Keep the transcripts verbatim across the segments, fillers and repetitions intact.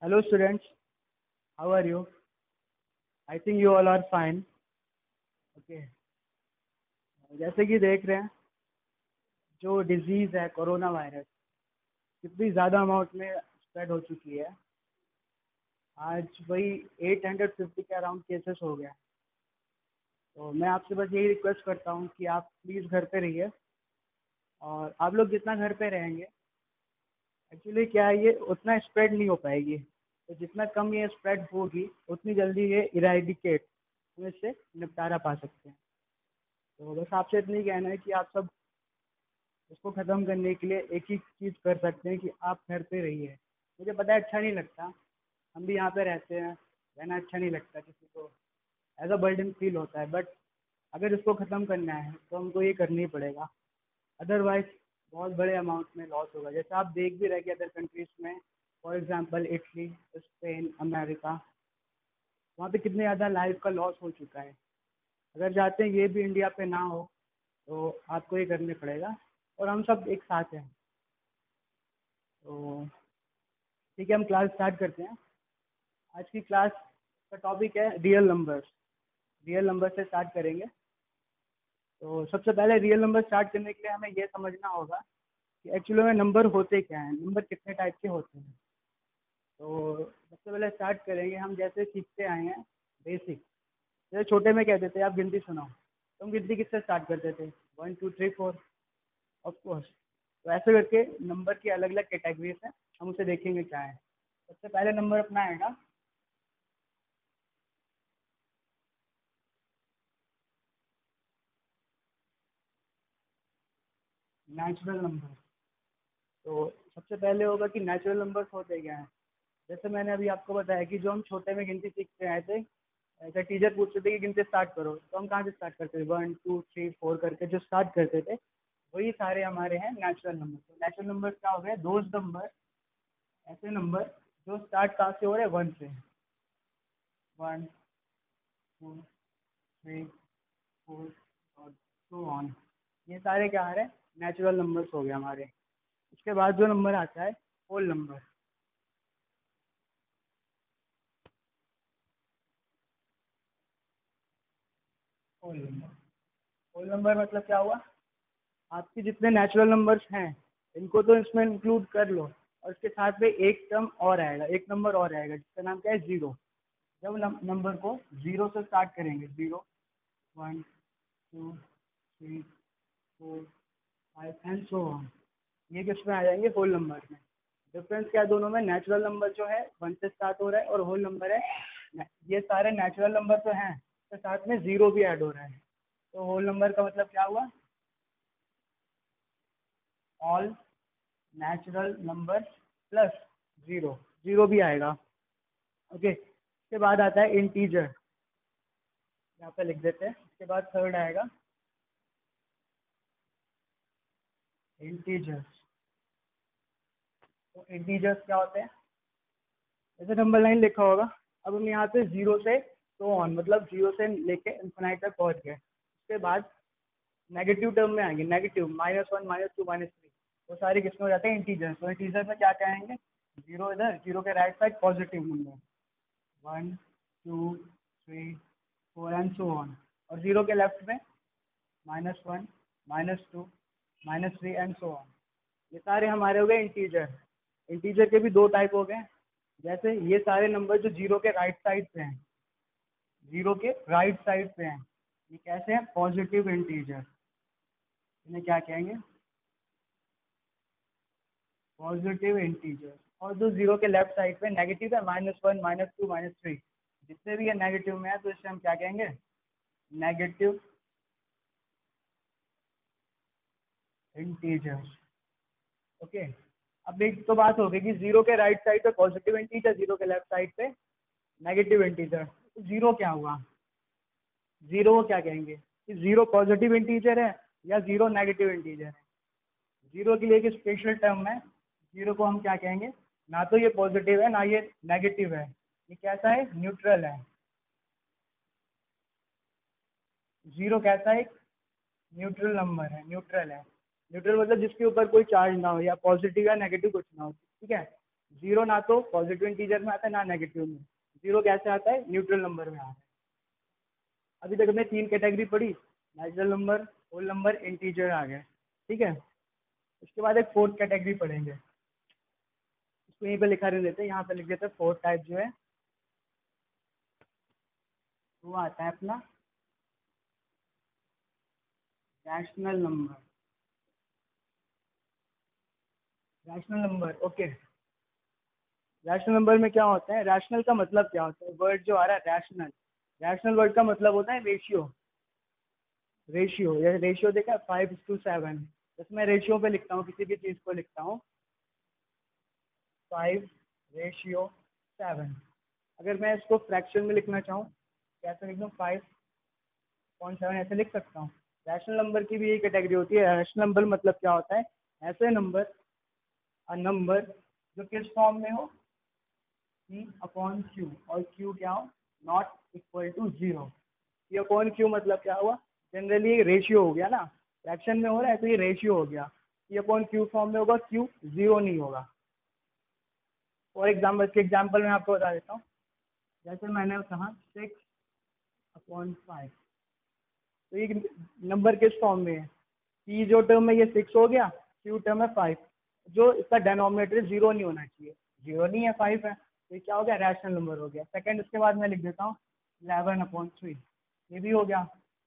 Hello students, how are you? I think you all are fine. Okay. जैसे कि देख रहे हैं जो डिजीज़ है कोरोना वायरस कितनी ज़्यादा अमाउंट में स्प्रेड हो चुकी है। आज वही आठ सौ पचास के अराउंड केसेस हो गया। तो मैं आपसे बस यही रिक्वेस्ट करता हूँ कि आप प्लीज़ घर पे रहिए और आप लोग जितना घर पे रहेंगे एक्चुअली क्या है ये उतना स्प्रेड नहीं हो पाएगी। तो जितना कम ये स्प्रेड होगी उतनी जल्दी ये इरेडिकेट हम इससे निपटारा पा सकते हैं। तो बस आपसे इतना ही कहना है कि आप सब इसको ख़त्म करने के लिए एक ही चीज़ कर सकते हैं कि आप घर पे रहिए। मुझे पता है अच्छा नहीं लगता, हम भी यहाँ पे रहते हैं, रहना अच्छा नहीं लगता किसी को, एज अ बर्डन फील होता है। बट अगर इसको ख़त्म करना है तो हमको ये करना ही पड़ेगा, अदरवाइज़ बहुत बड़े अमाउंट में लॉस होगा। जैसे आप देख भी रहे कि अदर कंट्रीज़ में, for example Italy, Spain, America, वहाँ पे कितने ज़्यादा लाइफ का लॉस हो चुका है। अगर चाहते हैं ये भी इंडिया पे ना हो तो आपको ये करने पड़ेगा और हम सब एक साथ हैं। तो ठीक है, हम क्लास स्टार्ट करते हैं। आज की क्लास का टॉपिक है रियल नंबर्स। रियल नंबर से स्टार्ट करेंगे। तो सबसे पहले रियल नंबर स्टार्ट करने के लिए हमें ये समझना होगा कि एक्चुअली में नंबर होते क्या हैं, नंबर कितने टाइप के होते हैं। तो सबसे पहले स्टार्ट करेंगे हम जैसे सीखते आए हैं बेसिक। जैसे छोटे में कहते थे आप गिनती सुनाओ, तो हम गिनती किससे स्टार्ट करते थे? One two three four, of course. तो ऐसे करके नंबर की अलग अलग कैटेगरीज हैं, हम उसे देखेंगे क्या है। सबसे पहले नंबर अपना आएगा नेचुरल नंबर। तो सबसे पहले होगा कि नेचुरल नंबर्स होते क्या हैं। जैसे मैंने अभी आपको बताया कि जो हम छोटे में गिनती सीखते आए थे, ऐसा टीचर पूछते थे कि गिनती स्टार्ट करो, तो हम कहाँ से स्टार्ट करते थे? वन टू थ्री फोर करके जो स्टार्ट करते थे वही सारे हमारे हैं नेचुरल नंबर। तो नेचुरल नंबर क्या हो गए? दोज नंबर, ऐसे नंबर जो स्टार्ट कहाँ से हो रहे हैं? वन से। वन टू थ्री फोर और सो ऑन, ये सारे क्या आ रहे हैं? नेचुरल नंबर्स हो गए हमारे। उसके बाद जो नंबर आता है whole number. Whole number whole number मतलब क्या हुआ? आपके जितने नेचुरल नंबर्स हैं इनको तो इसमें इंक्लूड कर लो, और इसके साथ में एक टर्म और आएगा, एक नंबर और आएगा जिसका नाम क्या है? ज़ीरो। जब नंबर को ज़ीरो से स्टार्ट करेंगे, zero, one, two, three, four, five and so on, ये किस में आ जाएंगे? होल नंबर में। डिफरेंस क्या है दोनों में? नेचुरल नंबर जो है वन से स्टार्ट हो रहा है और होल नंबर है, ये सारे नेचुरल नंबर तो हैं तो साथ में ज़ीरो भी ऐड हो रहा है। तो होल नंबर का मतलब क्या हुआ? All natural number plus zero, zero भी आएगा। ओके, इसके बाद आता है इंटीजर, यहाँ पे लिख देते हैं। इसके बाद थर्ड आएगा इंटीजर्स। तो इंटीजर्स क्या होते हैं? जैसे नंबर लाइन लिखा होगा, अब हम यहाँ पे जीरो से तो ऑन, मतलब जीरो से लेके इन्फिनाइट तक पहुँच गए। उसके बाद नेगेटिव टर्म में आएंगे, negative, minus one, minus two, minus three, वो सारे किसमें हो जाते हैं? इंटीजर्स। तो इंटीजर में क्या क्या आएंगे? जीरो इधर, जीरो के right side positive number, one, two, three, four and so on. और जीरो के लेफ्ट में minus one, minus two, minus three and so on. ये सारे हमारे हो गए इंटीजर। इंटीजर के भी दो टाइप हो गए। जैसे ये सारे नंबर जो जीरो के राइट साइड पे हैं, जीरो के राइट साइड पे हैं, ये कैसे हैं? Positive integer. इन्हें क्या कहेंगे? Positive integer. और जो जीरो के लेफ्ट साइड पे नेगेटिव है, minus one, minus two, minus three, जितने भी ये नेगेटिव में है तो इसे हम क्या कहेंगे? Negative integer. ओके, अब एक तो बात हो गई कि जीरो के राइट साइड पे पॉजिटिव इंटीजर, जीरो के लेफ्ट साइड पे नेगेटिव इंटीजर। तो जीरो क्या हुआ? जीरो को क्या कहेंगे? कि जीरो पॉजिटिव इंटीजर है या जीरो नेगेटिव इंटीजर है? जीरो के लिए एक स्पेशल टर्म है, जीरो को हम क्या कहेंगे? ना तो ये पॉजिटिव है ना ये नेगेटिव है, ये कैसा है? न्यूट्रल है। जीरो कैसा है? न्यूट्रल नंबर है, न्यूट्रल है। न्यूट्रल मतलब जिसके ऊपर कोई चार्ज ना हो, या पॉजिटिव या नेगेटिव कुछ ना हो, ठीक है। जीरो ना तो पॉजिटिव इंटीजर में आता है ना नेगेटिव में, जीरो कैसे आता है, न्यूट्रल नंबर में आता है। अभी तक हमने तीन कैटेगरी पढ़ी, natural number, whole number, integer आ गए, ठीक है। उसके बाद एक फोर्थ कैटेगरी पढ़ेंगे, इसको यहीं पे लिखा रह देते हैं, यहाँ पे लिख देते हैं फोर्थ टाइप जो है वो आता है अपना rational number. Rational number, okay. Rational number में क्या होता है, रैशनल का मतलब क्या होता है, वर्ड जो आ रहा है रैशनल, रैशनल वर्ड का मतलब होता है रेशियो। रेशियो, ये रेशियो देखा फाइव टू सेवन, इसमें रेशियो पे लिखता हूँ, किसी भी चीज़ को लिखता हूँ फाइव रेशियो सेवन। अगर मैं इसको फ्रैक्शन में लिखना चाहूँ कैसे लिख दूँ, फाइव पॉइंट सेवन ऐसे लिख सकता हूँ। रैशनल नंबर की भी यही कैटेगरी होती है। रैशनल नंबर मतलब क्या होता है, ऐसे नंबर, अ नंबर जो किस फॉर्म में हो, पी अपॉन क्यू, और क्यू क्या हो, not equal to zero. P upon Q मतलब क्या हुआ, जनरली ये रेशियो हो गया ना, फ्रैक्शन में हो रहा है तो ये रेशियो हो गया। पी अपॉन क्यू फॉर्म में होगा, क्यू जीरो नहीं होगा। फॉर एग्जाम्पल के एग्जाम्पल मैं आपको बता देता हूँ, जैसे मैंने कहा सिक्स अपॉन फाइव, तो ये नंबर किस फॉर्म में है, पी जो टर्म में ये सिक्स हो गया, क्यू टर्म है फाइव, जो इसका डेनोमिनेटर जीरो नहीं होना चाहिए, जीरो नहीं है, फाइव है, तो ये क्या हो गया, रैशनल नंबर हो गया। सेकंड, उसके बाद मैं लिख देता हूँ इलेवन अपॉन थ्री, ये भी हो गया।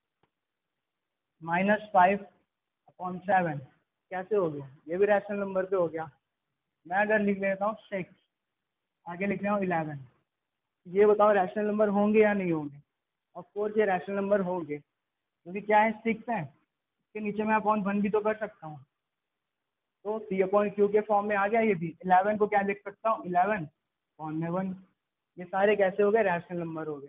माइनस फाइव अपॉन सेवन कैसे हो गया, ये भी रैशनल नंबर पे हो गया। मैं अगर लिख लेता हूँ सिक्स, आगे लिख रहा हूँ इलेवन, ये बताओ रैशनल नंबर होंगे या नहीं होंगे। ऑफ कोर्स ये रैशनल नंबर होंगे, क्योंकि क्या है, सिक्स है, इसके नीचे मैं अपॉन वन भी तो कर सकता हूँ, तो सी अपॉन क्यू के फॉर्म में आ गया ये भी। इलेवन को क्या लिख सकता हूँ, इलेवन अपॉन में वन, ये सारे कैसे हो गए, रैशनल नंबर हो गए।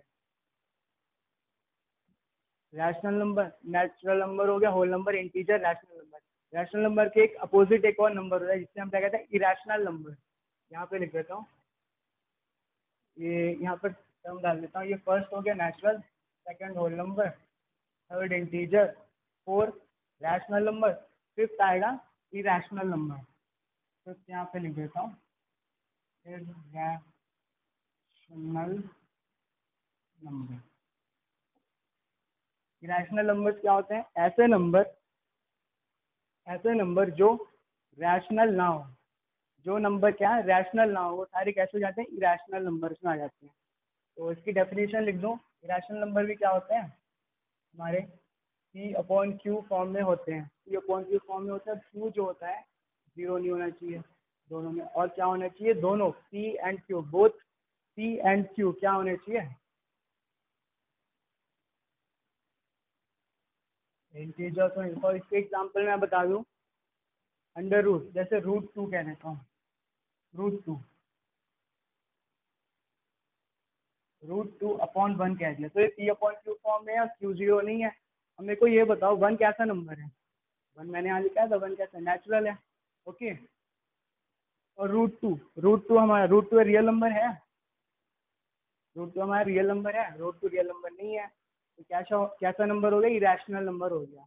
रैशनल नंबर, नेचुरल नंबर हो गया, whole number, integer, rational number. Rational number के एक अपोजिट एक और नंबर होता है जिससे हम क्या कहते हैं, इरेशनल नंबर। यहाँ पे लिख देता हूँ, ये यहाँ पर टर्म डाल देता हूँ, ये फर्स्ट हो गया natural, second whole number, third integer, fourth rational number, fifth आएगा इरेशनल नंबर। फिफ्थ यहाँ पे लिख देता हूँ इरेशनल नंबर। इरेशनल नंबर्स क्या होते हैं, ऐसे नंबर, ऐसे नंबर जो रैशनल ना हो, जो नंबर क्या है रैशनल ना हो, वो सारे कैसे हो जाते हैं, इरेशनल नंबर्स में आ जाते हैं। तो इसकी डेफिनेशन लिख दूँ, इरेशनल नंबर भी क्या होते हैं हमारे, पी अपॉन क्यू फॉर्म में होते हैं। पी अपॉन क्यू फॉर्म में होता है, क्यू जो होता है जीरो नहीं होना चाहिए दोनों में, और क्या होना चाहिए, दोनों P and Q, both P and Q क्या होने चाहिए, इंटीजर। तो इसके एग्जाम्पल मैं बता दूँ, अंडर रूट, जैसे रूट टू कह देता हूँ, root two, root two upon one कह दिया, तो ये पी अपॉन क्यू फॉर्म में है, क्यू जीरो नहीं है। अब मेरे को ये बताओ वन कैसा नंबर है, वन मैंने यहाँ लिखा है, तो वन कैसा, नेचुरल है, ओके। और रूट टू, रूट टू हमारा, रूट टू रियल नंबर है, रूट टू हमारा रियल नंबर है, रूट टू रियल नंबर नहीं है, तो कैसा कैसा नंबर हो गया, इरेशनल नंबर हो गया,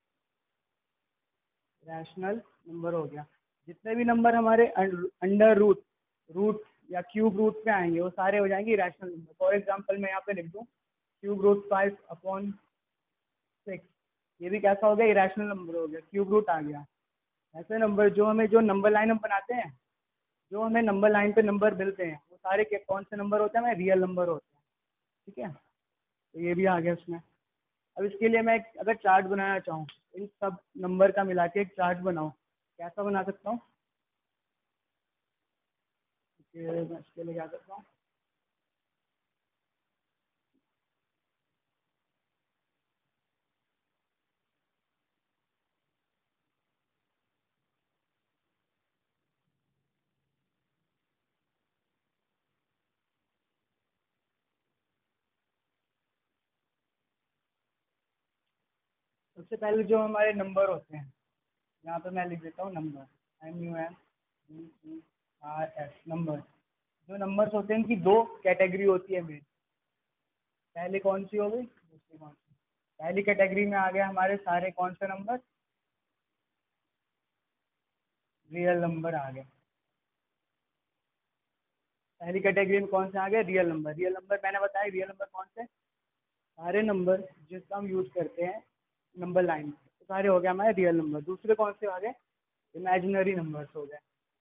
रैशनल नंबर हो गया। जितने भी नंबर हमारे अंडर रूट, रूट या क्यूब रूट पे आएंगे वो सारे हो जाएंगे रैशनल नंबर। फॉर एग्जांपल मैं यहाँ पे लिख दूँ cube root five upon six, ये भी कैसा हो गया, इरेशनल नंबर हो गया, क्यूब रूट आ गया। ऐसे नंबर जो हमें, जो नंबर लाइन हम बनाते हैं, जो हमें नंबर लाइन पे नंबर मिलते हैं, वो सारे के कौन से नंबर होते हैं, हमें रियल नंबर होते हैं, ठीक है। तो ये भी आ गया उसमें। अब इसके लिए मैं एक अगर चार्ट बनाना चाहूँ, इन सब नंबर का मिला के एक चार्ट बनाऊँ, कैसा बना सकता हूँ, कि मैं इसके लिए क्या करता हूँ, सबसे पहले जो हमारे नंबर होते हैं, यहाँ पे मैं लिख देता हूँ number, M U M D E R S, number. जो नंबर्स होते हैं इनकी दो कैटेगरी होती है मेन, पहली कौन सी हो गई, दूसरी कौन सी। पहली कैटेगरी में आ गया हमारे सारे कौन से नंबर, रियल नंबर आ गए, पहली कैटेगरी में कौन से आ गए, रियल नंबर। रियल नंबर मैंने बताया, रियल नंबर कौन से, सारे नंबर जिसका हम यूज़ करते हैं नंबर लाइन में, तो सारे हो गए हमारे रियल नंबर। दूसरे कौन से आ गए, इमेजिनरी नंबर्स हो गए।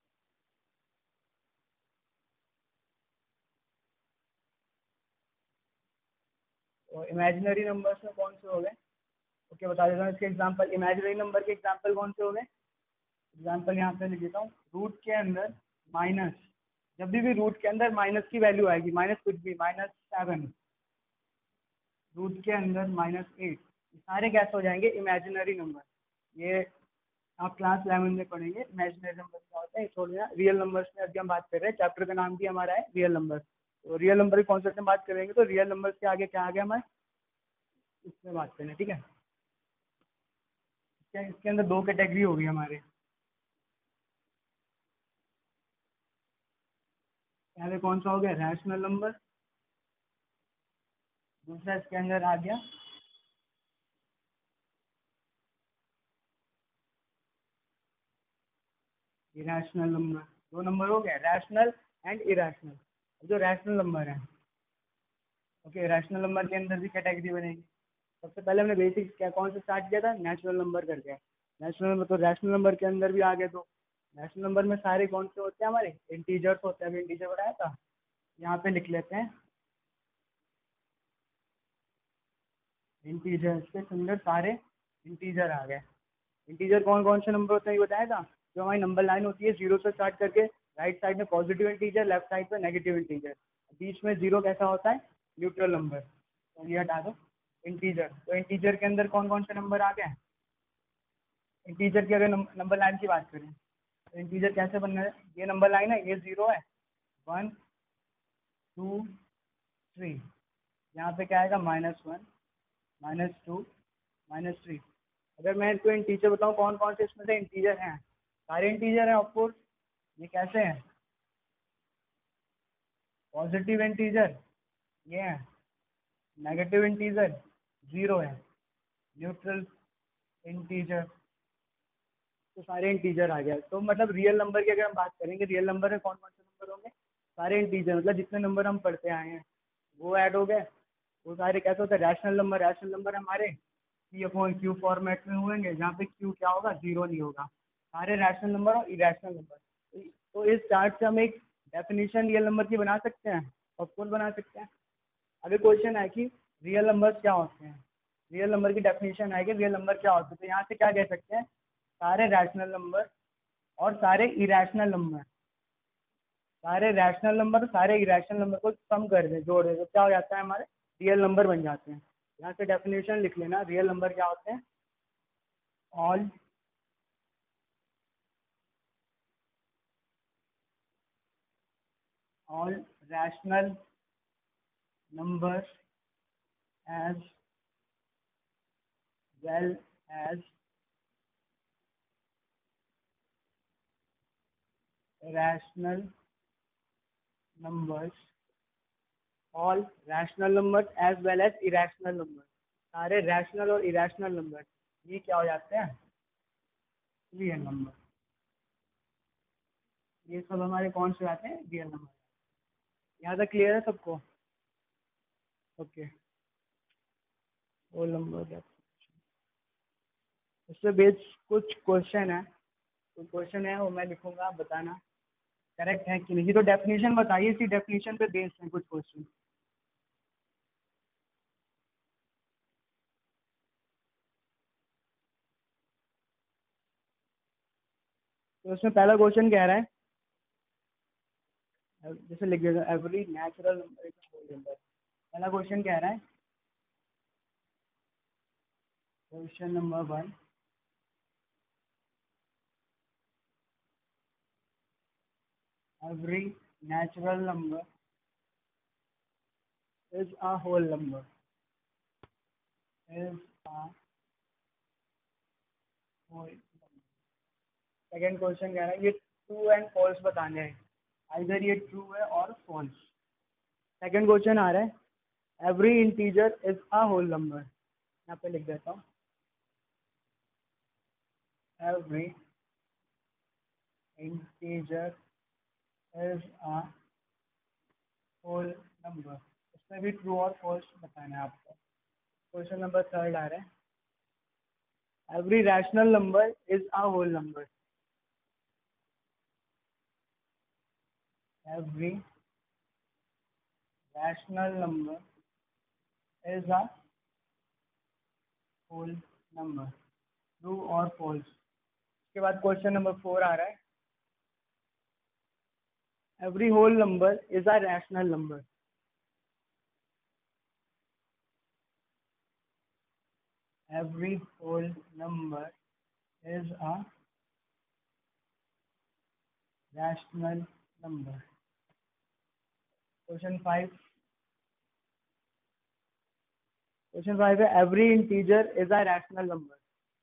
और इमेजिनरी नंबर्स में कौन से हो गए, ओके बता देता हूँ इसके एग्जांपल। इमेजिनरी नंबर के एग्जांपल कौन से हो गए, एग्जांपल यहाँ पे लिख देता हूँ। रूट के अंदर माइनस, जब भी भी रूट के अंदर माइनस की वैल्यू आएगी, माइनस कुछ भी, माइनस सेवन, रूट के अंदर माइनस एट, सारे कैसे हो जाएंगे, इमेजिनरी नंबर। ये आप क्लास इलेवन में पढ़ेंगे इमेजिनरी नंबर क्या होता है, छोड़ देना। रियल नंबर्स में अभी हम बात कर रहे हैं, चैप्टर का नाम भी हमारा है रियल नंबर। तो रियल नंबर के कॉन्सेप्ट में बात करेंगे, तो रियल नंबर्स के आगे क्या आ गया हमारे, इसमें बात करें, ठीक है। क्या इसके अंदर दो कैटेगरी होगी हमारे, पहले कौन सा हो गया, रैशनल नंबर। दूसरा इसके अंदर आ गया इरेशनल नंबर। दो नंबर हो गए, रैशनल एंड इरेशनल। जो रैशनल नंबर है, ओके, रैशनल नंबर के अंदर भी कैटेगरी बनेगी। सबसे पहले हमने बेसिक क्या कौन से स्टार्ट किया था, नेचुरल नंबर करके। नेचुरल नंबर, तो रैशनल नंबर के अंदर भी आ गए। तो रैशनल नंबर में सारे कौन से होते हैं हमारे, इंटीजर्स होते हैं। अभी इंटीजर बनाया था, यहाँ पे लिख लेते हैं इंटीजर्स के अंदर सारे इंटीजर आ गए। इंटीजर कौन कौन से नंबर होते हैं ये बताया था। जो हमारी नंबर लाइन होती है जीरो से स्टार्ट करके, राइट साइड में पॉजिटिव इंटीजर, लेफ्ट साइड पे नेगेटिव इंटीजर, बीच में जीरो कैसा होता है, न्यूट्रल नंबर। तो ये हटा दो इंटीजर। तो इंटीजर के अंदर कौन कौन से नंबर आ गए, इंटीजर की अगर नंबर लाइन की बात करें, तो इंटीजर कैसे बनना है, ये नंबर लाइन है, ये जीरो है, वन टू थ्री, यहाँ पे क्या आएगा, minus one, minus two, minus three. अगर मैं इसको इंटीजर बताऊँ कौन कौन से इसमें से इंटीजर हैं, सारे इंटीजर हैं ऑफकोर्स। ये कैसे हैं, पॉजिटिव इंटीजर ये है, नेगेटिव इंटीजर जीरो है, न्यूट्रल इंटीजर, तो सारे इंटीजर आ गया। तो मतलब रियल नंबर की अगर हम बात करेंगे, रियल नंबर में कौन कौन से नंबर होंगे, सारे इंटीजर, मतलब जितने नंबर हम पढ़ते आए हैं वो ऐड हो गए। वो सारे कैसे होते हैं, रैशनल नंबर। रैशनल नंबर हमारे पी अपॉन क्यू फॉर्मेट में होंगे, जहाँ पे क्यू क्या होगा, जीरो नहीं होगा। सारे रैशनल नंबर और इरेशनल नंबर। तो इस चार्ट से हम एक डेफिनेशन रियल नंबर की बना सकते हैं, ऑफकोर्स बना सकते हैं। अगर क्वेश्चन है कि रियल नंबर्स क्या होते हैं, रियल नंबर की डेफिनेशन है कि रियल नंबर क्या होते हैं, तो यहाँ से क्या कह सकते हैं, सारे रैशनल नंबर और सारे इरेशनल नंबर, सारे रैशनल नंबर सारे इरेशनल नंबर को सम कर दें, जोड़ दें, तो क्या हो जाता है, हमारे रियल नंबर बन जाते हैं। यहाँ से डेफिनेशन लिख लेना, रियल नंबर क्या होते हैं, all all rational number as well as rational numbers, all rational number as well as irrational number, सारे रैशनल और इरेशनल नंबर ये क्या हो जाते हैं, रियल नंबर। ये सब हमारे कौन से आते हैं, रियल नंबर। यहाँ तक क्लियर है सबको, ओके। होल नंबर, इससे बेस कुछ क्वेश्चन है, कुछ क्वेश्चन है वो मैं लिखूंगा, आप बताना करेक्ट है कि नहीं। तो डेफिनेशन बताइए, इसी डेफिनेशन पे बेस्ड है कुछ क्वेश्चन। तो उसमें पहला क्वेश्चन कह रहा है, जैसे लिख देगा, every natural number is whole number. पहला क्वेश्चन कह रहा है, question number one, every natural number is a whole number, is a whole number. Second question कह रहा है, ये ट्रू एंड फॉल्स बताने हैं, आइदर ये ट्रू है और फॉल्स। सेकेंड क्वेश्चन आ रहा है, every integer is a whole number. यहाँ पे लिख देता हूँ, every integer is a whole number, इसमें भी ट्रू और फॉल्स बताना है आपको। क्वेश्चन नंबर थर्ड आ रहा है, every rational number is a whole number. Every rational number is a whole number, true और फॉल्स। उसके बाद क्वेश्चन नंबर फोर आ रहा है, every whole number is a rational number. Every whole number is a rational number. Question five, question five है, every integer is a rational number.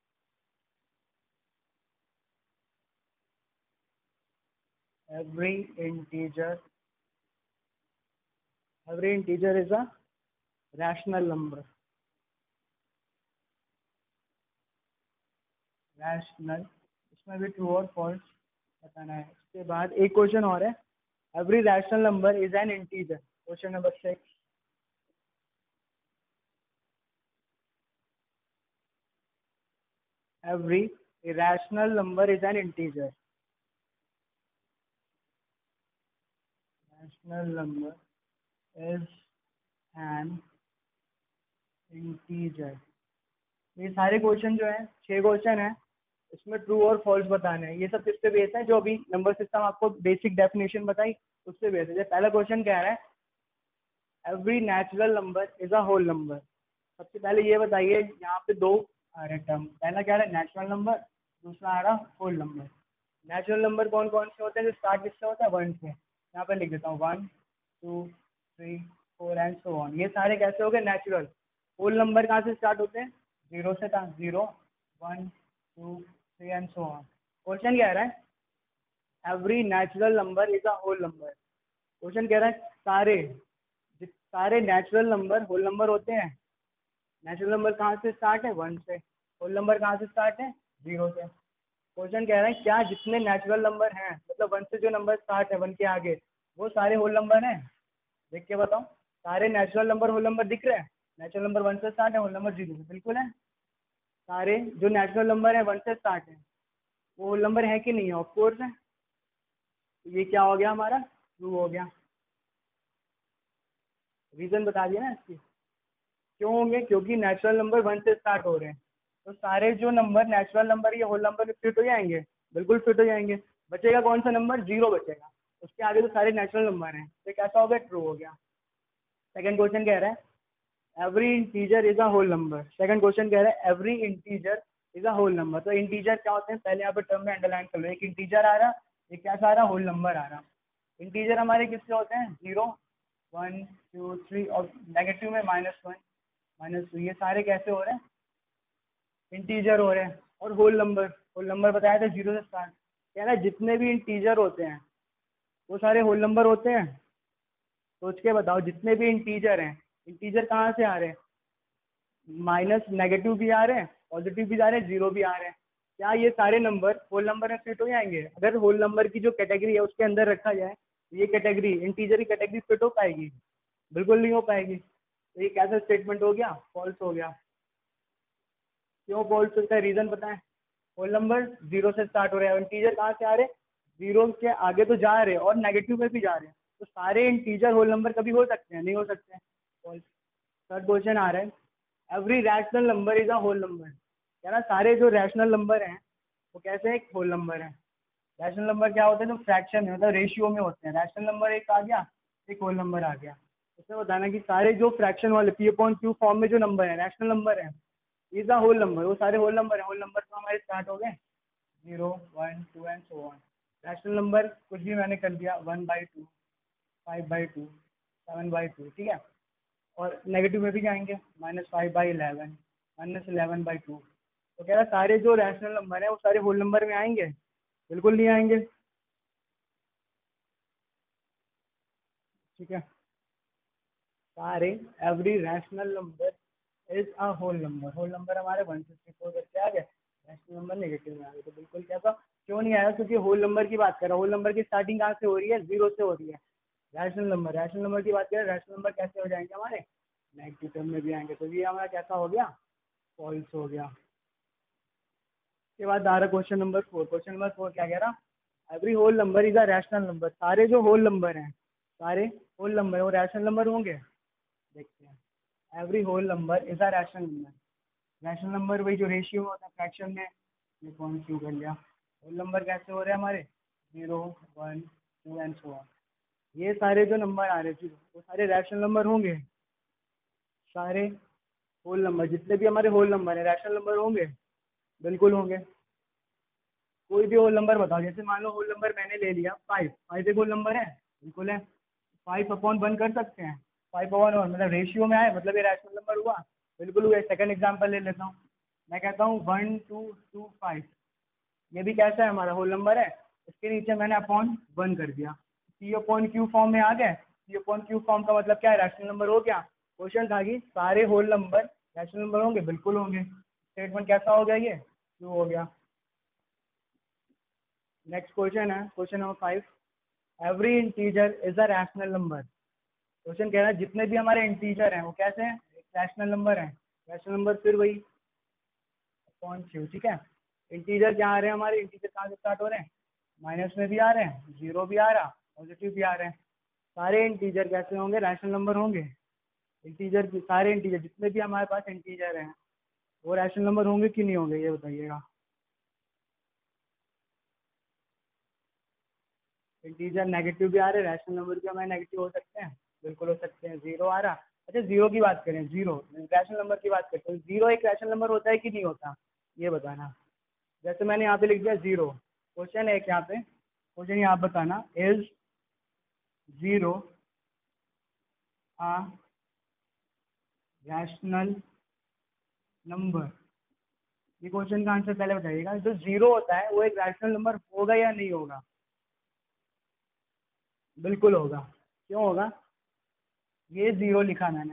Every integer every integer is a rational number. Rational, इसमें भी true और false बताना है। उसके बाद एक question और है, every rational number is an integer. Question number six, every irrational number is an integer. Rational number is an integer. ये सारे क्वेश्चन जो है, छह क्वेश्चन है, इसमें ट्रू और फॉल्स बताने हैं। ये सब किससे बेस है, जो अभी नंबर सिस्टम आपको बेसिक डेफिनेशन बताई उससे बेस है। पहला क्वेश्चन कह रहा है, every natural number is a whole number. सबसे पहले ये बताइए, यहाँ पे दो आ रहे टर्म, पहला क्या है नेचुरल नंबर, दूसरा आ रहा होल नंबर। नेचुरल नंबर कौन कौन से होते हैं, जो स्टार्ट किससे होता है, वन से। यहाँ पे लिख देता हूँ, one two three four and so on. ये सारे कैसे हो गए, नेचुरल। होल नंबर कहाँ से स्टार्ट होते हैं, जीरो से। कहाँ, zero, one, two, three and so on. Question क्या रहा है, every natural number is a whole number. Question कह रहा है सारे जित सारे नेचुरल नंबर होल नंबर होते हैं। नेचुरल नंबर कहाँ से स्टार्ट है, वन से। होल नंबर कहाँ से स्टार्ट है, जीरो से। क्वेश्चन कह रहा है क्या जितने नेचुरल नंबर हैं, मतलब वन से जो नंबर स्टार्ट है, वन के आगे, वो सारे होल नंबर हैं। देख के बताओ, सारे नेचुरल नंबर होल नंबर दिख रहे हैं। नेचुरल नंबर वन से स्टार्ट है, होल नंबर जीरो से, बिल्कुल है। सारे जो नेचुरल नंबर है वन से स्टार्ट है, वो होल नंबर है कि नहीं है, ऑफ कोर्स है। तो ये क्या हो गया हमारा, ट्रू हो गया। रीजन बता दिया ना इसकी, क्यों होंगे, क्योंकि नेचुरल नंबर वन से स्टार्ट हो रहे हैं। तो सारे जो नंबर नेचुरल नंबर ये होल नंबर फिट हो जाएंगे, बिल्कुल फिट हो जाएंगे। बचेगा कौन सा नंबर, जीरो बचेगा। उसके आगे तो सारे नेचुरल नंबर हैं, तो कैसा हो गया, ट्रू हो गया। सेकंड क्वेश्चन कह रहा है, every integer is a whole number. Second question कह रहा है, every integer is a whole number. तो इंटीजर क्या होते हैं, पहले यहाँ पर टर्म में अंडरलाइन कर लो। एक इंटीजर आ रहा, एक क्या आ रहा, होल नंबर आ रहा। इंटीजर हमारे किससे होते हैं, जीरो, वन, टू, थ्री, और नेगेटिव में माइनस वन, माइनस टू। ये सारे कैसे हो रहे हैं, इंटीजर हो रहे हैं। और होल नंबर, होल नंबर बताया था जीरो से स्टार्ट। कह रहा है जितने भी इंटीजर होते हैं वो सारे होल नंबर होते हैं। सोच के बताओ, जितने भी इंटीजर हैं, इंटीजर कहाँ से आ रहे हैं, माइनस नेगेटिव भी आ रहे हैं, पॉजिटिव भी आ रहे हैं, जीरो भी आ रहे हैं। क्या ये सारे नंबर होल नंबर में फिट हो जाएंगे, अगर होल नंबर की जो कैटेगरी है उसके अंदर रखा जाए, ये कैटेगरी इंटीजर की कैटेगरी फिट हो पाएगी, बिल्कुल नहीं हो पाएगी। तो ये कैसा स्टेटमेंट हो गया, फॉल्स हो गया। क्यों फॉल्स होता है, रीजन पता है, होल नंबर जीरो से स्टार्ट हो रहे हैं, इंटीजर कहाँ से आ रहे हैं, जीरो के आगे तो जा रहे हैं और नेगेटिव में भी जा रहे हैं। तो सारे इंटीजर होल नंबर कभी हो सकते हैं, नहीं हो सकते हैं, फॉल्स। थर्ड क्वेश्चन आ रहा है, every rational number is a whole number. क्या ना, सारे जो रैशनल नंबर हैं वो कैसे एक होल नंबर है। रैशनल नंबर क्या होते हैं, जो फ्रैक्शन है, मतलब रेशियो में होते हैं। रैशनल नंबर एक आ गया, एक होल नंबर आ गया। उसमें बताना कि सारे जो फ्रैक्शन वाले पी अपॉन क्यू फॉर्म में जो नंबर है, रैशनल नंबर है, इज अ होल नंबर। वो सारे होल नंबर है। होल नंबर तो हमारे स्टार्ट हो गए, zero, one, two and so on. Rational number कुछ भी मैंने कर दिया, one by two, five by two, seven by two, ठीक है। और नेगेटिव में भी जाएंगे, minus five by eleven, minus eleven by two. तो कह रहा है सारे जो रैशनल नंबर है वो सारे होल नंबर में आएंगे, बिल्कुल नहीं आएंगे, ठीक है। सारे every rational number is a whole number. Whole number हमारे वन सिक्सटी फोर करके आ गए, रैशनल नंबर नेगेटिव में आ गए। तो बिल्कुल कैसा, क्यों नहीं आया, क्योंकि होल नंबर की बात कर रहा हूँ। होल नंबर की स्टार्टिंग कहाँ से हो रही है, जीरो से हो रही है। रैशनल नंबर, रैशनल नंबर की बात करें, रैशनल नंबर कैसे हो जाएंगे हमारे, नेगेटिव टर्म में भी आएंगे, तो ये हमारा कैसा हो गया, फॉल्स हो गया। उसके बाद आ रहा question number four. Question number four क्या कह रहा, every whole number is a rational number. सारे जो होल नंबर हैं, सारे होल नंबर वो रैशनल नंबर होंगे। देखते हैं, every whole number is a rational number. Rational number वही जो रेशियो होता है फ्रैक्शन में, ये कौन क्यों कर लिया। होल नंबर कैसे हो रहे हैं हमारे, zero one two and so on. ये सारे जो नंबर आ रहे थे वो सारे रैशनल नंबर होंगे। सारे होल नंबर जितने भी हमारे होल नंबर है रैशनल नंबर होंगे, बिल्कुल होंगे। कोई भी होल नंबर बताओ, जैसे मान लो होल नंबर मैंने ले लिया फाइव, फाइव एक होल नंबर है, बिल्कुल है। फाइव अपॉन वन कर सकते हैं, फाइव अपॉन वन मतलब रेशियो में आए, मतलब ये रैशनल नंबर हुआ, बिल्कुल हुआ। सेकंड एग्जांपल ले लेता हूँ, मैं कहता हूँ वन टू टू फाइव, ये भी कैसा है हमारा होल नंबर है, इसके नीचे मैंने अपॉन वन कर दिया, सी अपॉन क्यू फॉर्म में आ गए। सी अपॉन क्यू फॉर्म का मतलब क्या है, रैशनल नंबर हो गया। क्वेश्चन था कि सारे होल नंबर रैशनल नंबर होंगे, बिल्कुल होंगे। स्टेटमेंट कैसा हो गया, ये ट्रू हो गया। नेक्स्ट क्वेश्चन है question number five, every integer is a rational number. Question कह रहा है जितने भी हमारे इंटीजर हैं वो कैसे हैं, एक रैशनल नंबर है। रैशनल नंबर फिर वही अपॉन क्यू, ठीक है। इंटीजर क्या आ रहे हैं हमारे, इंटीजर कहाँ से स्टार्ट हो रहे हैं, माइनस में भी आ रहे हैं, जीरो भी आ रहा, पॉजिटिव भी आ रहे हैं। सारे इंटीजर कैसे होंगे, रैशनल नंबर होंगे। इंटीजर की सारे इंटीजर जितने भी हमारे पास इंटीजर हैं वो रैशनल नंबर होंगे कि नहीं होंगे, ये बताइएगा। इंटीजर नेगेटिव भी आ रहे हैं, रैशनल नंबर भी हमारे नेगेटिव हो सकते हैं, बिल्कुल हो सकते हैं। जीरो आ रहा, अच्छा जीरो की बात करें, जीरो रैशनल नंबर की बात करते हैं, जीरो एक रैशनल नंबर होता है कि नहीं होता, ये बताना। जैसे मैंने यहाँ पे लिख दिया जीरो, क्वेश्चन है एक यहाँ पे, क्वेश्चन ये आप बताना, is zero a rational number. ये क्वेश्चन का आंसर पहले बताइएगा, जो जीरो होता है वो एक रैशनल नंबर होगा या नहीं होगा, बिल्कुल होगा। क्यों होगा, ये जीरो लिखा मैंने,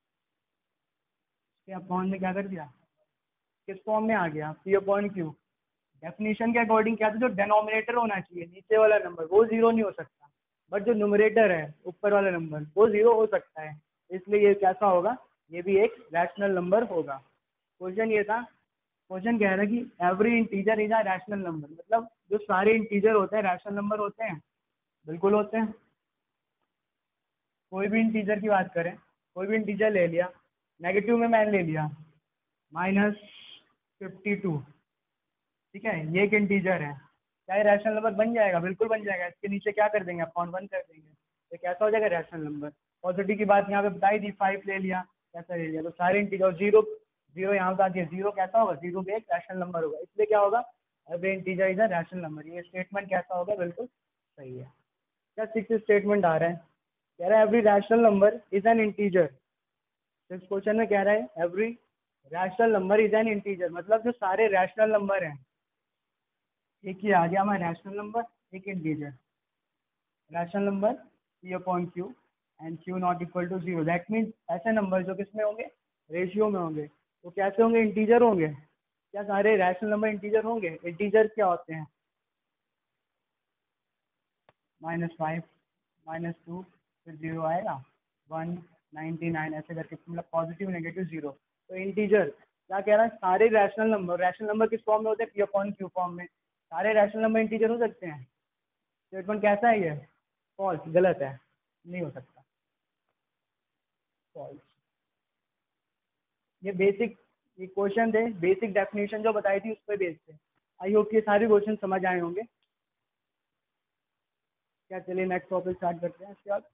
इसके अपॉन में क्या कर दिया, किस फॉर्म में आ गया, पी अपॉन क्यू। डेफिनेशन के अकॉर्डिंग क्या था, जो डेनोमिनेटर होना चाहिए नीचे वाला नंबर वो जीरो नहीं हो सकता, बट जो न्यूमरेटर है ऊपर वाला नंबर वो जीरो हो सकता है, इसलिए ये कैसा होगा, ये भी एक रैशनल नंबर होगा। क्वेश्चन ये था, क्वेश्चन कह रहा है कि every integer is a rational number, मतलब जो सारे इंटीजर होते हैं रैशनल नंबर होते हैं, बिल्कुल होते हैं। कोई भी इंटीजर की बात करें, कोई भी इंटीजर ले लिया, नेगेटिव में मैंने ले लिया माइनस फिफ्टी टू, ठीक है, ये एक इंटीजर है, क्या ये रैशनल नंबर बन जाएगा, बिल्कुल बन जाएगा। इसके नीचे क्या कर देंगे, अपॉन वन कर देंगे, तो कैसा हो जाएगा रैशनल नंबर। पॉजिटिव की बात यहाँ पे बताई दी, फाइव ले लिया, कैसा ले लिया, तो सारे इंटीजर, जीरो जीरो यहाँ पे आ गया, जीरो कैसा होगा, जीरो भी एक रैशनल नंबर होगा, इसलिए क्या होगा, every integer is a rational number. ये स्टेटमेंट कैसा होगा, बिल्कुल सही है। क्या सिक्स स्टेटमेंट आ रहा है, कह रहा है every rational number is an integer. Six question में कह रहा है every rational number is an integer, मतलब जो सारे रैशनल नंबर हैं, एक ही आ गया हमारा रैशनल नंबर, एक integer. Rational number P upon Q and Q not equal to zero, that means ऐसे नंबर जो किस में होंगे, रेशियो में होंगे, वो कैसे होंगे, इंटीजर होंगे। क्या सारे रैशनल नंबर इंटीजर होंगे, इंटीजर क्या होते हैं, माइनस फाइव, माइनस टू, फिर जीरो आएगा, वन, नाइन्टी नाइन, ऐसे करके, मतलब पॉजिटिव नेगेटिव जीरो। तो इंटीजर क्या कह रहा है, सारे रैशनल नंबर, रैशनल नंबर किस फॉर्म में होते हैं, पी अपॉन क्यू फॉर्म में, सारे रैशनल नंबर इंटीजर हो सकते हैं। स्टेटमेंट कैसा है ये, फॉल्स, गलत है, नहीं हो सकता, फॉल्स। ये बेसिक, ये क्वेश्चन थे, बेसिक डेफिनेशन जो बताई थी उस पर बेस्ड थे। आई होप ये सारे क्वेश्चन समझ आए होंगे। क्या, चलिए नेक्स्ट टॉपिक स्टार्ट करते हैं इसके बाद।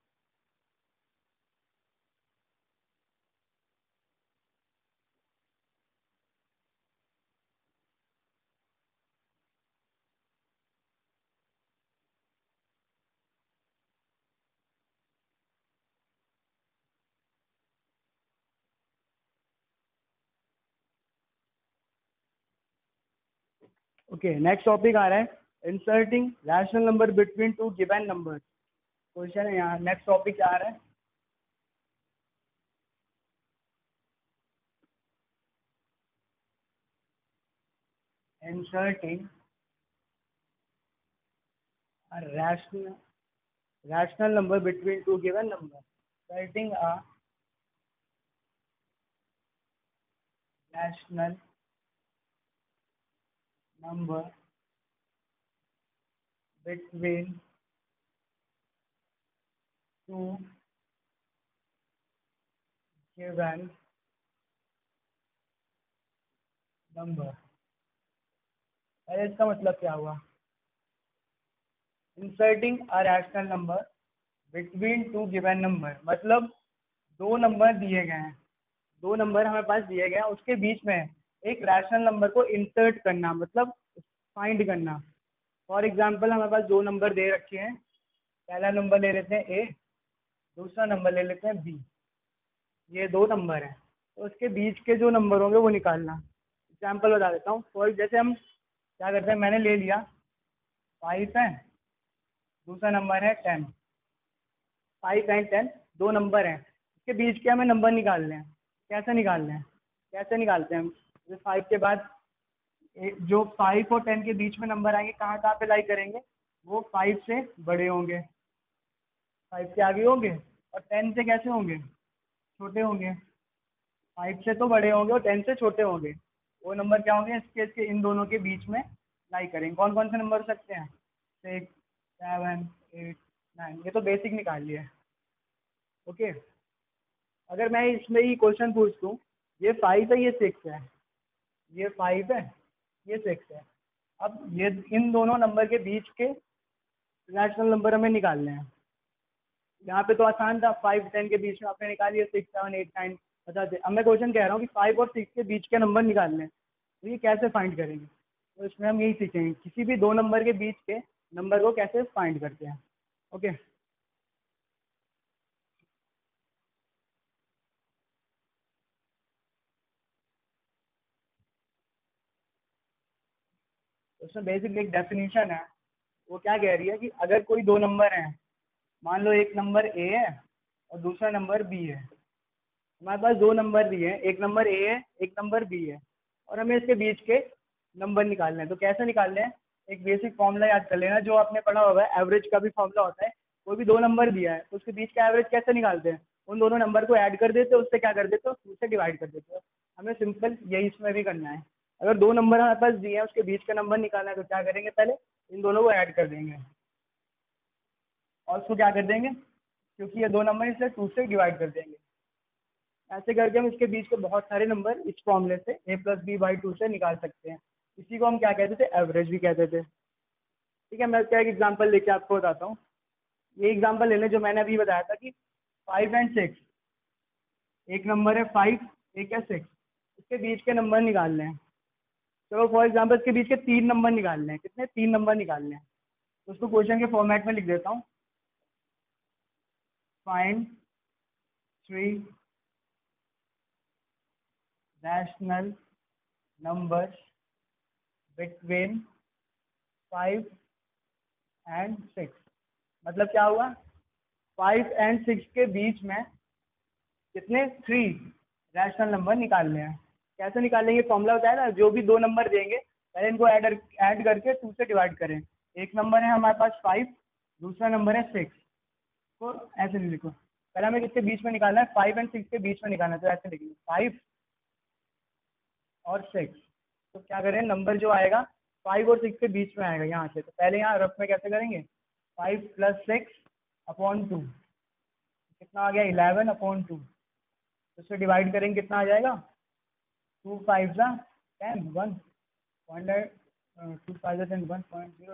ओके, नेक्स्ट टॉपिक आ रहा है inserting rational number between two given numbers. Question है यहाँ, नेक्स्ट टॉपिक क्या आ रहा है, inserting rational rational number between two given number. Writing a rational number between two given number. अरे इसका मतलब क्या हुआ? Inserting a rational number between two given number, मतलब दो नंबर दिए गए हैं, दो नंबर हमारे पास दिए गए हैं, उसके बीच में एक रैशनल नंबर को इंसर्ट करना, मतलब फाइंड करना। फॉर एग्जांपल हमारे पास दो नंबर दे रखे हैं, पहला नंबर ले लेते हैं ए, दूसरा नंबर ले लेते हैं बी। ये दो नंबर हैं, तो उसके बीच के जो नंबर होंगे वो निकालना। एग्जाम्पल बता देता हूँ। फॉर जैसे हम क्या करते हैं, मैंने ले लिया फाइव है, दूसरा नंबर है टेन। फाइव एंड टेन दो नंबर हैं, इसके बीच के हमें नंबर निकालने हैं। कैसे निकालने हैं, कैसे निकालते हैं हम? जैसे फाइव के बाद एक- जो फाइव और टेन के बीच में नंबर आएंगे कहाँ कहाँ पे लाई करेंगे? वो फाइव से बड़े होंगे, फाइव के आगे होंगे, और टेन से कैसे होंगे? छोटे होंगे। फाइव से तो बड़े होंगे और टेन से छोटे होंगे। वो नंबर क्या होंगे? इसके इसके इन दोनों के बीच में लाई करेंगे। कौन कौन से नंबर हो सकते हैं? Six, seven, eight, nine. ये तो बेसिक निकाल लिया है। ओके, अगर मैं इसमें ही क्वेश्चन पूछ दूँ, ये फाइव है, ये सिक्स है, ये फाइव है, ये सिक्स है, अब ये इन दोनों नंबर के बीच के रैशनल नंबर हमें निकालने हैं। यहाँ पे तो आसान था, फाइव टेन के बीच में आपने निकालिए, सिक्स सेवन एट नाइन बता दे। अब मैं क्वेश्चन कह रहा हूँ कि फाइव और सिक्स के बीच के नंबर निकालने हैं, तो ये कैसे फाइंड करेंगे? तो इसमें हम यही सीखेंगे, किसी भी दो नंबर के बीच के नंबर को कैसे फाइंड करते हैं। ओके, उसमें बेसिक एक डेफिनेशन है, वो क्या कह रही है कि अगर कोई दो नंबर हैं, मान लो एक नंबर ए है और दूसरा नंबर बी है। हमारे पास दो नंबर दिए हैं, एक नंबर ए है, एक नंबर बी है, और हमें इसके बीच के नंबर निकालने हैं। तो कैसे निकालने हैं? एक बेसिक फॉर्मूला याद कर लेना, जो आपने पढ़ा होगा, एवरेज का भी फॉर्मूला होता है। कोई भी दो नंबर दिया है तो उसके बीच का एवरेज कैसे निकालते हैं? उन दोनों नंबर को ऐड कर देते हो, उससे क्या कर देते हो? टू से डिवाइड कर देते हो। हमें सिंपल यही इसमें भी करना है। अगर दो नंबर हमारे पास दिए हैं, उसके बीच का नंबर निकालना है, तो क्या करेंगे? पहले इन दोनों को ऐड कर देंगे और उसको क्या कर देंगे, क्योंकि ये दो नंबर इसलिए टू से डिवाइड कर देंगे। ऐसे करके हम इसके बीच के बहुत सारे नंबर इस फॉर्मूले से A plus B by two से निकाल सकते हैं। इसी को हम क्या कहते थे? एवरेज भी कहते थे। ठीक है, मैं क्या एक एग्जांपल लेके आपको बताता हूँ। ये एग्जांपल ले लें जो मैंने अभी बताया था कि फाइव एंड सिक्स, एक नंबर है फाइव, एक है सिक्स, इसके बीच के नंबर निकालने हैं। चलो फॉर एग्जाम्पल इसके बीच के तीन नंबर निकालने हैं। कितने? तीन नंबर निकालने हैं। तो उसको क्वेश्चन के फॉर्मेट में लिख देता हूँ, find three rational numbers between five and six. मतलब क्या हुआ? फाइव एंड सिक्स के बीच में कितने? थ्री रैशनल नंबर निकालने हैं। कैसे निकालेंगे? फॉर्मूला बताया ना, जो भी दो नंबर देंगे पहले इनको ऐड ऐड करके टू से डिवाइड करें। एक नंबर है हमारे पास फाइव, दूसरा नंबर है सिक्स, तो ऐसे नहीं लिखो। पहले हमें किसके बीच में निकालना है? फाइव एंड सिक्स के बीच में निकालना है, तो ऐसे लिखेंगे फाइव और सिक्स। तो क्या करें, नंबर जो आएगा फाइव और सिक्स के बीच में आएगा यहाँ से। तो पहले यहाँ रफ में कैसे करेंगे? Five plus six upon two, कितना आ गया? Eleven upon two. उससे डिवाइड करेंगे, कितना आ जाएगा? टू फाइव ज़ा ten, one point, two five ज़ा ten, one point zero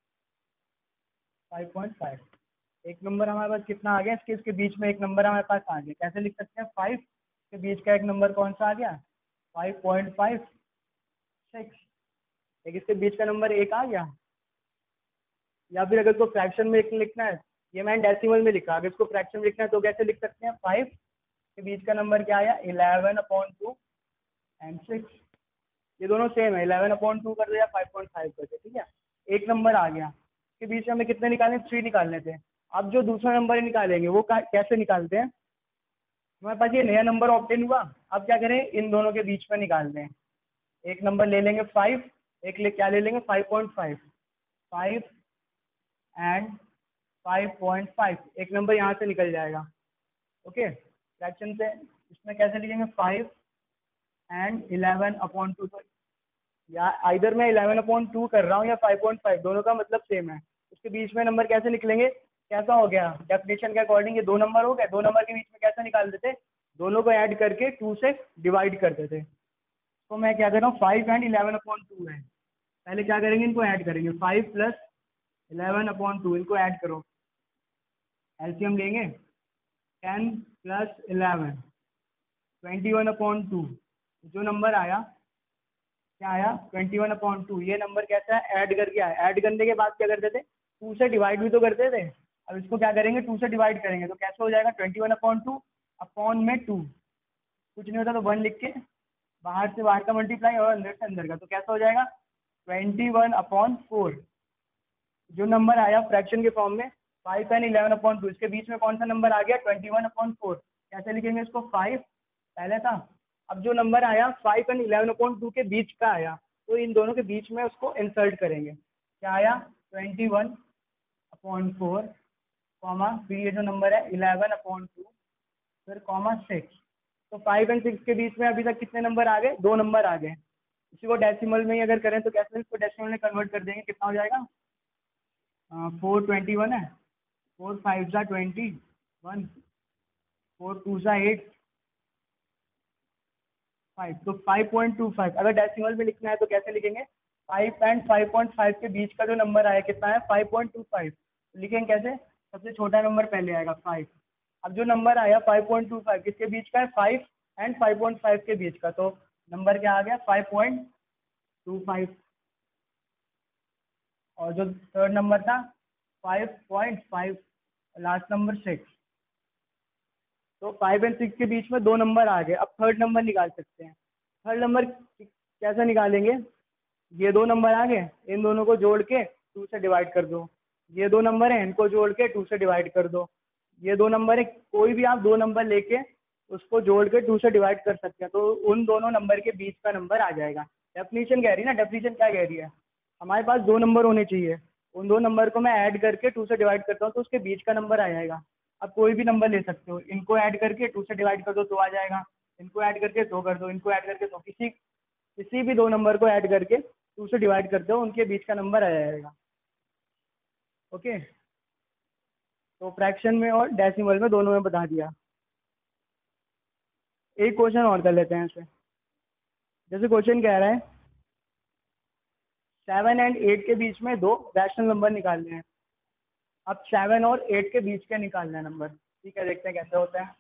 five point five. एक नंबर हमारे पास कितना आ गया? इसके इसके बीच में एक नंबर हमारे पास आ गया। कैसे लिख सकते हैं? फाइव के बीच का एक नंबर कौन सा आ गया? Five point five six. एक इसके बीच का नंबर एक आ गया। या फिर अगर इसको फ्रैक्शन में लिखना है, ये मैंने डेसिमल में लिखा, अगर इसको फ्रैक्शन में लिखना है तो कैसे लिख सकते हैं? फाइव के बीच का नंबर क्या आया? Eleven upon two and six. ये दोनों सेम है, इलेवन अपॉन टू कर दे या फाइव पॉइंट फाइव कर दे। ठीक है, एक नंबर आ गया, इसके बीच में हमें कितने निकालने? थ्री निकालने थे। अब जो दूसरा नंबर निकालेंगे वो कैसे निकालते हैं? हमारे पास ये नया नंबर ऑब्टेन हुआ। अब क्या करें? इन दोनों के बीच में निकाल दें। एक नंबर ले लेंगे फाइव, एक ले क्या ले लेंगे? Five point five. Five and five point five, एक नंबर यहाँ से निकल जाएगा। ओके, फ्रैक्शन से इसमें कैसे लिखेंगे, five and eleven upon two. तो या इधर मैं इलेवन अपॉन टू कर रहा हूँ या फाइव पॉइंट फाइव, दोनों का मतलब सेम है। उसके बीच में नंबर कैसे निकलेंगे, कैसा हो गया, डेफिनेशन के अकॉर्डिंग ये दो नंबर हो गए, दो नंबर के बीच में कैसे निकाल देते, दोनों को ऐड करके टू से डिवाइड कर देते। तो मैं क्या कर रहा हूँ, five and eleven upon two है, पहले क्या करेंगे, इनको ऐड करेंगे, five plus eleven upon two, इनको ऐड करो, एलसीएम लेंगे, ten plus eleven twenty one upon two, जो नंबर आया क्या आया, ट्वेंटी वन अपॉन टू। ये नंबर कैसा है, ऐड करके आया, ऐड करने के बाद क्या करते थे, टू से डिवाइड भी तो करते थे। अब इसको क्या करेंगे, टू से डिवाइड करेंगे, तो कैसे हो जाएगा, twenty one upon two upon में टू, कुछ नहीं होता तो वन लिख के बाहर से बाहर का मल्टीप्लाई और अंदर से अंदर का, तो कैसा हो जाएगा, ट्वेंटी वन अपॉन फोर। जो नंबर आया फ्रैक्शन के फॉर्म में five and eleven upon two, इसके बीच में कौन सा नंबर आ गया, ट्वेंटी वन अपॉन फोर। कैसे लिखेंगे इसको, फाइव पहले था, अब जो नंबर आया five and eleven upon two के बीच का आया, तो इन दोनों के बीच में उसको इंसर्ट करेंगे। क्या आया, twenty one upon four comma, फिर ये जो नंबर है इलेवन अपॉन टू, फिर कॉमा सिक्स। तो फाइव एंड सिक्स के बीच में अभी तक कितने नंबर आ गए, दो नंबर आ गए। इसी को डेसिमल में ही अगर करें तो कैसे इसको डेसिमल में कन्वर्ट कर देंगे, कितना हो जाएगा, फोर ट्वेंटी वन है, फोर फाइव ज़ा ट्वेंटी वन, फोर टू ज़ा एट, फाइव, तो फाइव पॉइंट टू फाइव। अगर डेसिमल में लिखना है तो कैसे लिखेंगे, five and five point five के बीच का जो नंबर आया कितना है, फाइव पॉइंट टू फाइव। लिखेंगे कैसे, सबसे छोटा नंबर पहले आएगा फाइव। अब जो नंबर आया फाइव पॉइंट टू फाइव किसके बीच का है, five and five point five के बीच का, तो नंबर क्या आ गया, फाइव पॉइंट टू फाइव। और जो थर्ड नंबर था five point five, last number six. तो फाइव एंड सिक्स के बीच में दो नंबर आ गए। अब थर्ड नंबर निकाल सकते हैं। थर्ड नंबर कैसे निकालेंगे, ये दो नंबर आ गए, इन दोनों को जोड़ के टू से डिवाइड कर दो। ये दो नंबर हैं, इनको जोड़ के टू से डिवाइड कर दो। ये दो नंबर है, कोई भी आप दो नंबर लेके उसको जोड़ के टू से डिवाइड कर सकते हैं, तो उन दोनों नंबर के बीच का नंबर आ जाएगा। डेफिनेशन कह रही है ना, डेफिनेशन क्या कह रही है, हमारे पास दो नंबर होने चाहिए, उन दो नंबर को मैं ऐड करके टू से डिवाइड करता हूँ तो उसके बीच का नंबर आ जाएगा। अब कोई भी नंबर ले सकते हो, इनको ऐड करके टू से डिवाइड कर दो तो आ जाएगा, इनको ऐड करके दो कर दो, इनको ऐड करके दो, किसी किसी भी दो नंबर को ऐड करके टू से डिवाइड करते हो, उनके बीच का नंबर आ जाएगा। ओके, तो फ्रैक्शन में और डेसिमल में दोनों में बता दिया। एक क्वेश्चन और कर लेते हैं इसे। जैसे क्वेश्चन कह रहा है सेवन एंड एट के बीच में दो रैशनल नंबर निकालने हैं। अब सेवन और एट के बीच के निकालना है नंबर, ठीक है, देखते हैं कैसे होता है।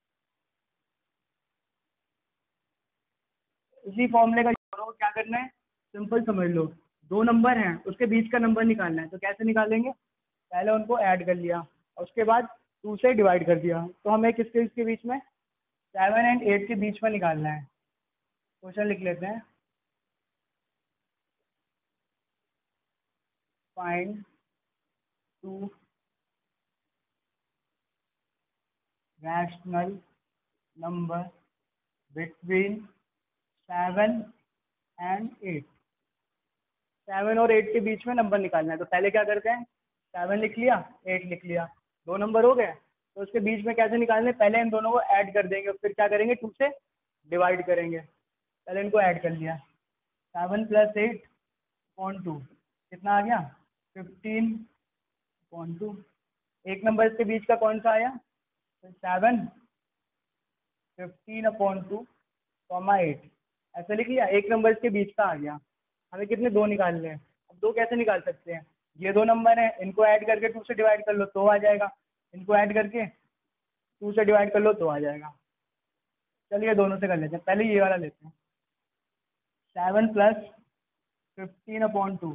इसी फॉर्मूले का यूज करो, क्या करना है, सिंपल समझ लो, दो नंबर हैं उसके बीच का नंबर निकालना है, तो कैसे निकालेंगे, पहले उनको ऐड कर लिया और उसके बाद टू से डिवाइड कर दिया, तो हमें किसके इसके बीच में, सेवन एंड एट के बीच में निकालना है। क्वेश्चन लिख लेते हैं, find two rational number between seven and eight. Seven और एट के बीच में नंबर निकालना है, तो पहले क्या करते हैं, सेवन लिख लिया, एट लिख लिया, दो नंबर हो गए, तो उसके बीच में कैसे निकालने, पहले इन दोनों को ऐड कर देंगे, फिर क्या करेंगे, टू से डिवाइड करेंगे। पहले इनको ऐड कर लिया, seven plus eight point two, कितना आ गया, फिफ्टीन पॉइंट टू। एक नंबर इसके बीच का कौन सा आया, seven, fifteen upon two comma eight, ऐसे लिख लिया, एक नंबर इसके बीच का आ गया। हमें कितने, दो निकालने हैं। अब दो कैसे निकाल सकते हैं, ये दो नंबर हैं, इनको ऐड करके टू से डिवाइड कर लो तो आ जाएगा, इनको ऐड करके टू से डिवाइड कर लो तो आ जाएगा। चलिए दोनों से कर लेते हैं, पहले ये वाला लेते हैं, seven plus fifteen upon two,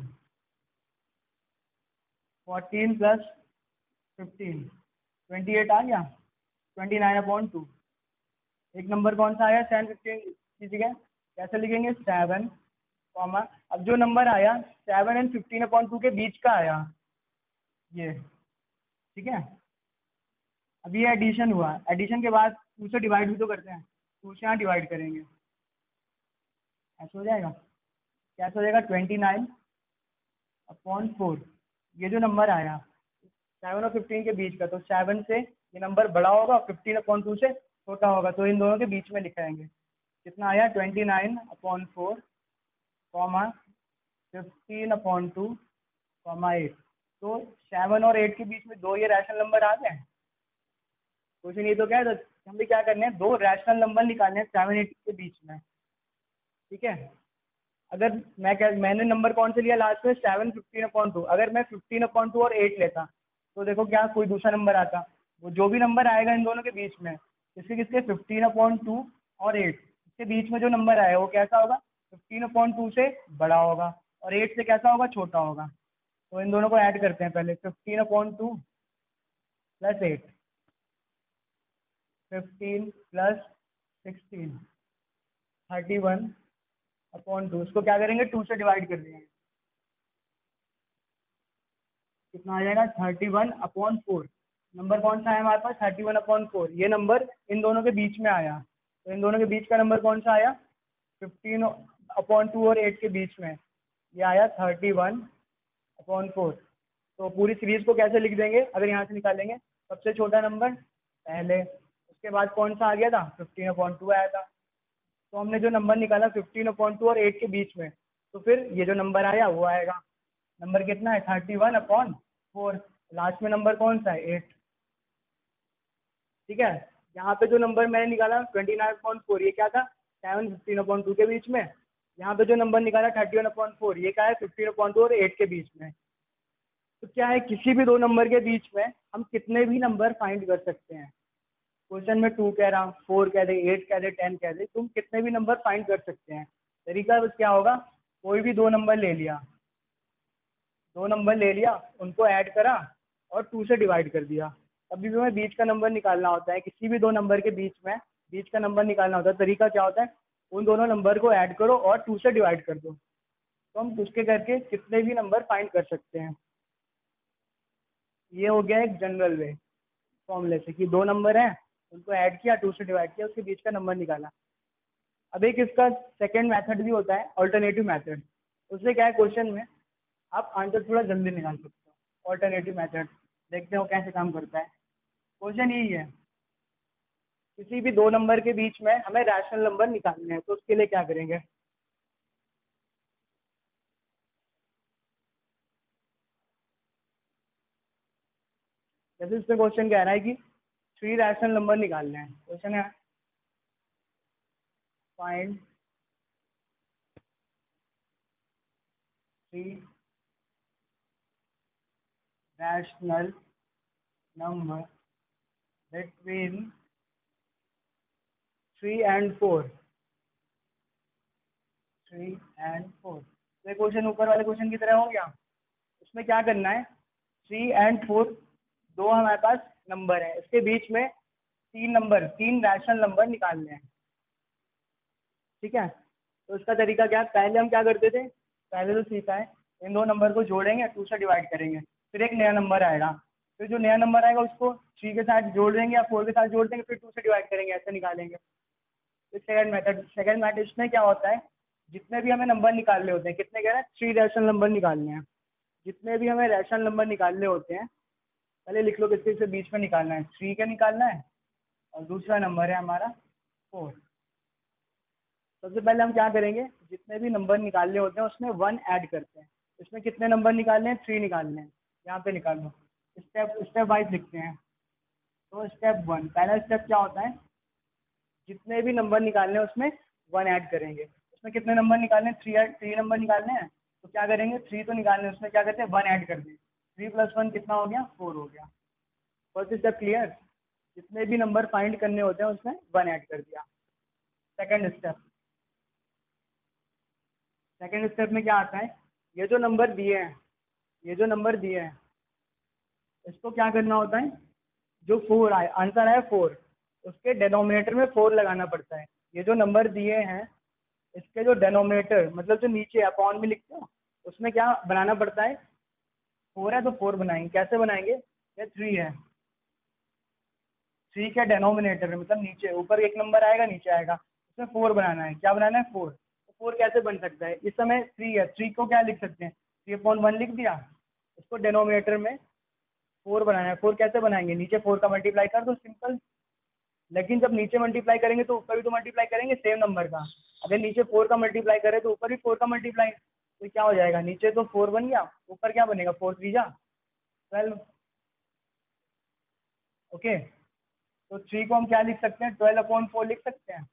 fourteen plus fifteen, twenty eight आ गया, ट्वेंटी नाइन अपॉन टू। एक नंबर कौन सा आया, सेवन फिफ्टीन की जगह कैसे लिखेंगे, सेवन कॉमा, अब जो नंबर आया seven and fifteen upon two के बीच का आया ये, ठीक है। अब ये एडिशन हुआ, एडिशन के बाद टू से डिवाइड भी तो करते हैं, टू से यहाँ डिवाइड करेंगे, ऐसा हो जाएगा, कैसे हो जाएगा, ट्वेंटी नाइन अपॉन फोर। ये जो नंबर आया सेवन और फिफ्टीन के बीच का, तो सेवन से ये नंबर बड़ा होगा, फिफ्टीन अपॉन टू से छोटा होगा, तो इन दोनों के बीच में लिखाएंगे। कितना आया, twenty nine upon four comma fifteen upon two comma eight. तो सेवन और एट के बीच में दो ये रैशनल नंबर आ गए। कुछ नहीं तो क्या है, तो हम भी क्या करने हैं, दो रैशनल नंबर निकालने हैं सेवन एट के बीच में। ठीक है, अगर मैं क्या, मैंने नंबर कौन से लिया लास्ट में, सेवन फिफ्टीन अपॉन टू। अगर मैं फिफ्टीन अपॉन टू और एट लेता तो देखो क्या कोई दूसरा नंबर आता, वो जो भी नंबर आएगा इन दोनों के बीच में, किसके किसके, फिफ्टीन अपॉन टू और एट, इसके बीच में जो नंबर आएगा वो कैसा होगा, फिफ्टीन अपॉन टू से बड़ा होगा और एट से कैसा होगा, छोटा होगा। तो इन दोनों को ऐड करते हैं पहले, fifteen upon two plus eight, fifteen plus sixteen, thirty one upon two. इसको क्या करेंगे, टू से डिवाइड कर देंगे, कितना आ जाएगा, thirty one upon four. Number कौन सा है हमारे पास, थर्टी वन अपॉन फोर। ये नंबर इन दोनों के बीच में आया, तो इन दोनों के बीच का नंबर कौन सा आया, फिफ्टीन अपॉन टू और एट के बीच में ये आया थर्टी वन अपॉन फोर। तो पूरी सीरीज को कैसे लिख देंगे, अगर यहाँ से निकालेंगे, सबसे छोटा नंबर पहले, उसके बाद कौन सा आ गया था, फिफ्टीन अपॉन टू आया था। तो हमने जो नंबर निकाला फिफ्टीन अपॉन टू और एट के बीच में, तो फिर ये जो नंबर आया वो आएगा। नंबर कितना है, thirty one upon four, last में नंबर कौन सा है, एट। ठीक है, यहाँ पे जो नंबर मैंने निकाला ट्वेंटी नाइन अपॉन फोर, ये क्या था, सेवन फिफ्टीन अपॉन टू के बीच में। यहाँ पे जो नंबर निकाला थर्टी वन अपॉन फोर, ये क्या है, फिफ्टीन अपॉन टू और एट के बीच में। तो क्या है, किसी भी दो नंबर के बीच में हम कितने भी नंबर फाइंड कर सकते हैं। क्वेश्चन में टू कह रहा, फोर कह दे, एट कह दे, टेन कह दे, तुम कितने भी नंबर फाइंड कर सकते हैं। तरीका बस क्या होगा, कोई भी दो नंबर ले लिया, दो नंबर ले लिया, उनको ऐड करा और टू से डिवाइड कर दिया। अभी भी हमें बीच का नंबर निकालना होता है, किसी भी दो नंबर के बीच में बीच का नंबर निकालना होता है। तरीका क्या होता है, उन दोनों नंबर को ऐड करो और टू से डिवाइड कर दो, तो हम उसके करके कितने भी नंबर फाइंड कर सकते हैं। ये हो गया एक जनरल वे फॉर्मूले से, कि दो नंबर हैं, उनको ऐड किया, टू से डिवाइड किया, उसके बीच का नंबर निकाला। अब एक इसका सेकेंड मेथड भी होता है, ऑल्टरनेटिव मेथड। उससे क्या है, क्वेश्चन में आप आंसर थोड़ा जल्दी निकाल सकते हो। ऑल्टरनेटिव मेथड देखते हो कैसे काम करता है। क्वेश्चन यही है, किसी भी दो नंबर के बीच में हमें रैशनल नंबर निकालने हैं, तो उसके लिए क्या करेंगे। जैसे इसमें क्वेश्चन कह रहा है कि थ्री रैशनल नंबर निकालने हैं। क्वेश्चन है find three rational number between three and four, three and four. तो ये क्वेश्चन ऊपर वाले क्वेश्चन की तरह हो गया। उसमें क्या करना है, थ्री एंड फोर दो हमारे पास नंबर है, इसके बीच में तीन नंबर, तीन रैशनल नंबर निकालने हैं। ठीक है, तो इसका तरीका क्या है, पहले हम क्या करते थे, पहले तो सीखा है, इन दो नंबर को जोड़ेंगे, टू से डिवाइड करेंगे, फिर एक नया नंबर आएगा, फिर जो नया नंबर आएगा उसको थ्री के साथ जोड़ देंगे या फोर के साथ जोड़ देंगे, फिर टू से डिवाइड करेंगे, ऐसे निकालेंगे। फिर सेकंड मेथड, सेकंड मेथड में क्या होता है, जितने भी हमें नंबर निकालने होते हैं, कितने कह रहे हैं, थ्री रैशनल नंबर निकालने हैं। जितने भी हमें रैशनल नंबर निकालने होते हैं, पहले लिख लो किसके से बीच में निकालना है, थ्री का निकालना है और दूसरा नंबर है हमारा फोर। सबसे पहले हम क्या करेंगे, जितने भी नंबर निकालने होते हैं उसमें वन ऐड करते हैं। इसमें कितने नंबर निकालने हैं, थ्री निकालने हैं, यहाँ पे निकाल लो। स्टेप स्टेप वाइज लिखते हैं। तो स्टेप वन, पहला स्टेप क्या होता है, जितने भी नंबर निकालने हैं उसमें वन ऐड करेंगे। उसमें कितने नंबर निकालने हैं, थ्री थ्री नंबर निकालने हैं, तो क्या करेंगे, थ्री तो निकालने हैं, उसमें क्या करते हैं, वन ऐड कर दें। थ्री प्लस वन कितना हो गया, फोर हो गया। फर्स्ट स्टेप क्लियर, जितने भी नंबर फाइंड करने होते हैं उसमें वन ऐड कर दिया। सेकंड स्टेप, सेकंड स्टेप में क्या आता है, ये जो नंबर दिए हैं, ये जो नंबर दिए हैं, इसको क्या करना होता है, जो फोर आए, आंसर आया फोर, उसके डेनोमिनेटर में फोर लगाना पड़ता है। ये जो नंबर दिए हैं, इसके जो डेनोमिनेटर मतलब जो नीचे अपॉन में लिखते हो, उसमें क्या बनाना पड़ता है, फोर है तो फोर बनाएंगे। कैसे बनाएंगे, ये थ्री है, थ्री के डेनोमिनेटर में मतलब नीचे, ऊपर एक नंबर आएगा नीचे आएगा, उसमें फोर बनाना है। क्या बनाना है, फोर। तो फोर कैसे बन सकता है, इस समय थ्री है, थ्री को क्या लिख सकते हैं, थ्री अपॉन वन लिख दिया, उसको डेनोमिनेटर में फोर बनाना है। फोर कैसे बनाएंगे, नीचे फोर का मल्टीप्लाई कर दो, सिंपल। लेकिन जब नीचे मल्टीप्लाई करेंगे तो ऊपर भी तो मल्टीप्लाई करेंगे सेम नंबर का। अगर नीचे फोर का मल्टीप्लाई करें तो ऊपर भी फोर का मल्टीप्लाई, तो क्या हो जाएगा, नीचे तो फोर बन गया, ऊपर क्या बनेगा, फोर थ्री जा ट्वेल्व। ओके, तो थ्री को हम क्या लिख सकते हैं, ट्वेल्व अपॉन फोर लिख सकते हैं।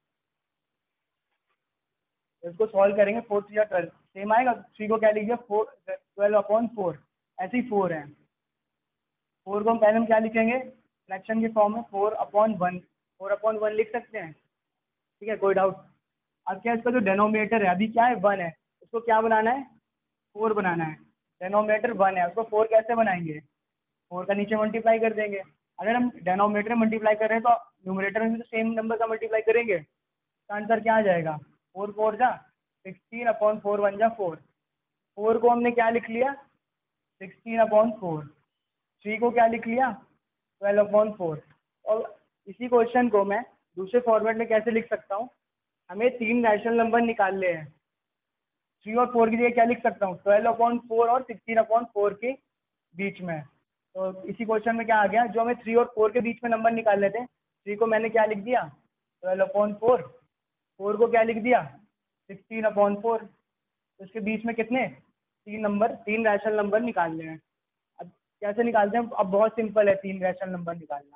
तो इसको सॉल्व करेंगे, फोर थ्री या ट्वेल्व सेम आएगा। थ्री को क्या लिखिए, फोर ट्वेल्व अपॉन फोर, ऐसे ही फोर है। फोर को हम पहले हम क्या लिखेंगे, फ्रैक्शन के फॉर्म में, four upon one, four upon one लिख सकते हैं। ठीक है, कोई डाउट। अब क्या इसका जो डेनोमिनेटर है अभी क्या है, वन है, उसको क्या बनाना है, फोर बनाना है। डेनोमिनेटर वन है, उसको फोर कैसे बनाएंगे, फोर का नीचे मल्टीप्लाई कर देंगे। अगर हम डेनोमिनेटर मल्टीप्लाई कर रहे हैं तो न्यूमरेटर में भी तो सेम नंबर का मल्टीप्लाई करेंगे, तो आंसर क्या आ जाएगा, फोर फोर जा सिक्सटीन अपॉन फोर वन जा फोर। फोर को हमने क्या लिख लिया, सिक्सटीन अपॉन फोर। थ्री को क्या लिख लिया, ट्वेल्व अपॉन फोर। और इसी क्वेश्चन को मैं दूसरे फॉर्मेट में कैसे लिख सकता हूँ, हमें तीन रैशनल नंबर निकालने हैं। थ्री और फोर की जगह क्या लिख सकता हूँ, ट्वेल्व अपॉन फोर और सिक्सटीन अपॉन फोर के बीच में। तो इसी क्वेश्चन में क्या आ गया, जो हमें थ्री और फोर के बीच में नंबर निकालने थे, थ्री को मैंने क्या लिख दिया, ट्वेल्व अपॉन फोर। फोर को क्या लिख दिया, सिक्सटीन अपॉन फोर। तो इसके बीच में कितने, तीन नंबर, तीन रैशनल नंबर निकालने हैं। अब कैसे निकालते हैं, अब बहुत सिंपल है तीन रैशनल नंबर निकालना।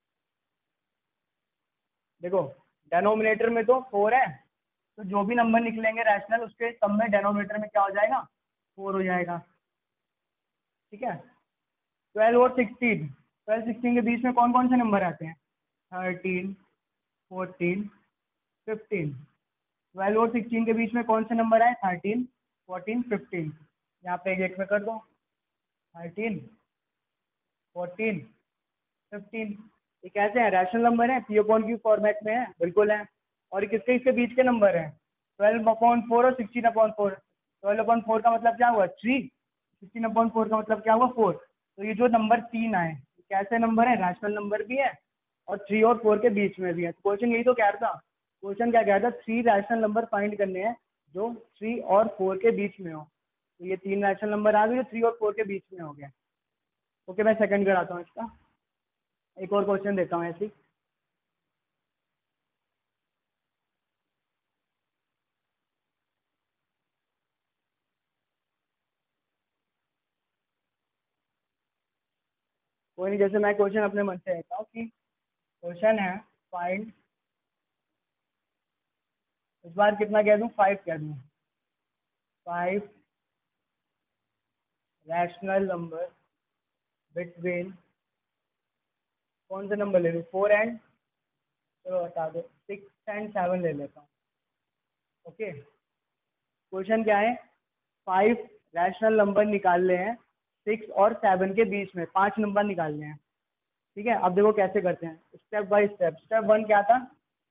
देखो, डेनोमिनेटर में तो फोर है, तो जो भी नंबर निकलेंगे रैशनल, उसके सब में डेनोमिनेटर में क्या हो जाएगा, फोर हो जाएगा। ठीक है, ट्वेल्व और सिक्सटीन, ट्वेल्व सिक्सटीन के बीच में कौन कौन से नंबर आते हैं, थर्टीन, फोर्टीन, फिफ्टीन। ट्वेल्व और सिक्सटीन के बीच में कौन से नंबर आए, थर्टीन, फोर्टीन, फिफ्टीन। यहाँ पे एक एक में कर दो, थर्टीन, फोर्टीन, फिफ्टीन। ये कैसे हैं, रैशनल नंबर है, पी अपॉन क्यू फॉर्मेट में है, बिल्कुल है। और किसके इसके बीच के नंबर हैं, ट्वेल्व अपॉन फोर और sixteen upon four. Twelve upon four का मतलब क्या हुआ, थ्री। सिक्सटीन अपॉन फोर का मतलब क्या हुआ, फोर। तो ये जो नंबर तीन आए, कैसे नंबर है, रैशनल नंबर भी है और थ्री और फोर के बीच में भी है। क्वेश्चन यही तो कह रहा था, क्वेश्चन क्या कह रहा था, थ्री रैशनल नंबर फाइंड करने हैं जो थ्री और फोर के बीच में हो। तो ये तीन रैशनल नंबर आ गए जो थ्री और फोर के बीच में हो गए। ओके, मैं सेकंड कराता हूँ इसका, एक और क्वेश्चन देता हूँ ऐसी। कोई नहीं, जैसे मैं क्वेश्चन अपने मन से देता हूँ कि क्वेश्चन है फाइंड, इस बार कितना कह दूँ, फाइव कह दूँ, फाइव रैशनल नंबर बिटवीन, कौन से नंबर ले लूँ, फोर एंड, चलो बता दो, सिक्स एंड सेवन ले लेता हूँ। ओके, क्वेश्चन क्या है, फाइव रैशनल नंबर निकालने हैं सिक्स और सेवन के बीच में, पांच नंबर निकालने हैं। ठीक है, अब देखो कैसे करते हैं, step by step. Step one क्या था,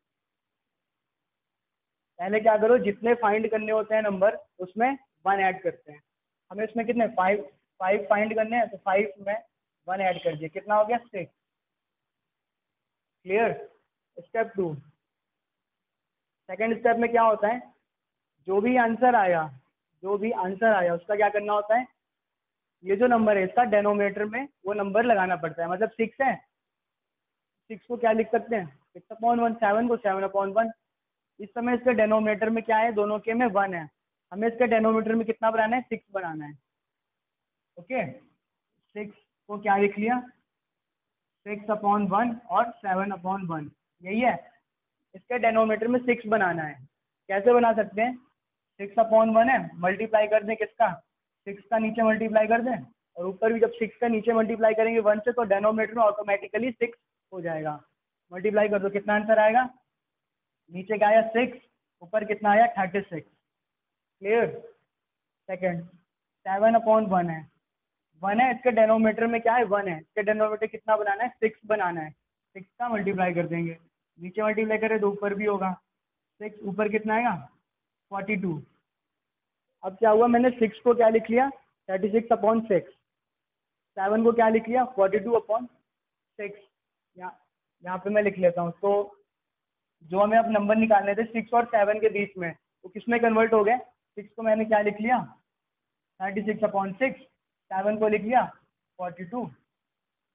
पहले क्या करो, जितने फाइंड करने होते हैं नंबर उसमें वन ऐड करते हैं। हमें इसमें कितने, फाइव, फाइव फाइंड करने हैं, तो फाइव में वन ऐड कर दिए, कितना हो गया, six. Clear. Step two, second step में क्या होता है, जो भी आंसर आया, जो भी आंसर आया उसका क्या करना होता है, ये जो नंबर है इसका डेनोमिनेटर में वो नंबर लगाना पड़ता है। मतलब सिक्स है, सिक्स को क्या लिख सकते हैं, सिक्स अपॉन वन, सेवन को सेवन अपॉन वन। इस समय इसके डेनोमिनेटर में क्या है, दोनों के में वन है, हमें इसके डेनोमिनेटर में कितना बनाना है, सिक्स बनाना है। ओके, सिक्स को क्या लिख लिया, सिक्स अपॉन वन और सेवन अपॉन वन, यही है। इसके डेनोमिनेटर में सिक्स बनाना है, कैसे बना सकते हैं, सिक्स अपॉन वन है, मल्टीप्लाई कर दें किसका, सिक्स का नीचे मल्टीप्लाई कर दें, और ऊपर भी जब सिक्स का नीचे मल्टीप्लाई करेंगे वन से, तो डेनोमिनेटर में ऑटोमेटिकली सिक्स हो जाएगा। मल्टीप्लाई कर दो, कितना आंसर आएगा, नीचे क्या आया सिक्स, ऊपर कितना आया thirty six. Clear. Second, seven upon one है, वन है, इसके डेनोमीटर में क्या है, वन है, इसके डेनोमीटर कितना बनाना है, सिक्स बनाना है। सिक्स का मल्टीप्लाई कर देंगे, नीचे मल्टीप्लाई करें तो ऊपर भी होगा सिक्स, ऊपर कितना आएगा फोर्टी टू। अब क्या हुआ, मैंने सिक्स को क्या लिख लिया, thirty six upon six. Seven को क्या लिख लिया, फोर्टी टू अपॉन सिक्स। यहाँ यहाँ पे मैं लिख लेता हूँ। तो जो हमें अब नंबर निकालने थे सिक्स और सेवन के बीच में, वो किस में कन्वर्ट हो गए, सिक्स को मैंने क्या लिख लिया, thirty six upon six, seven को लिख लिया फोर्टी टू।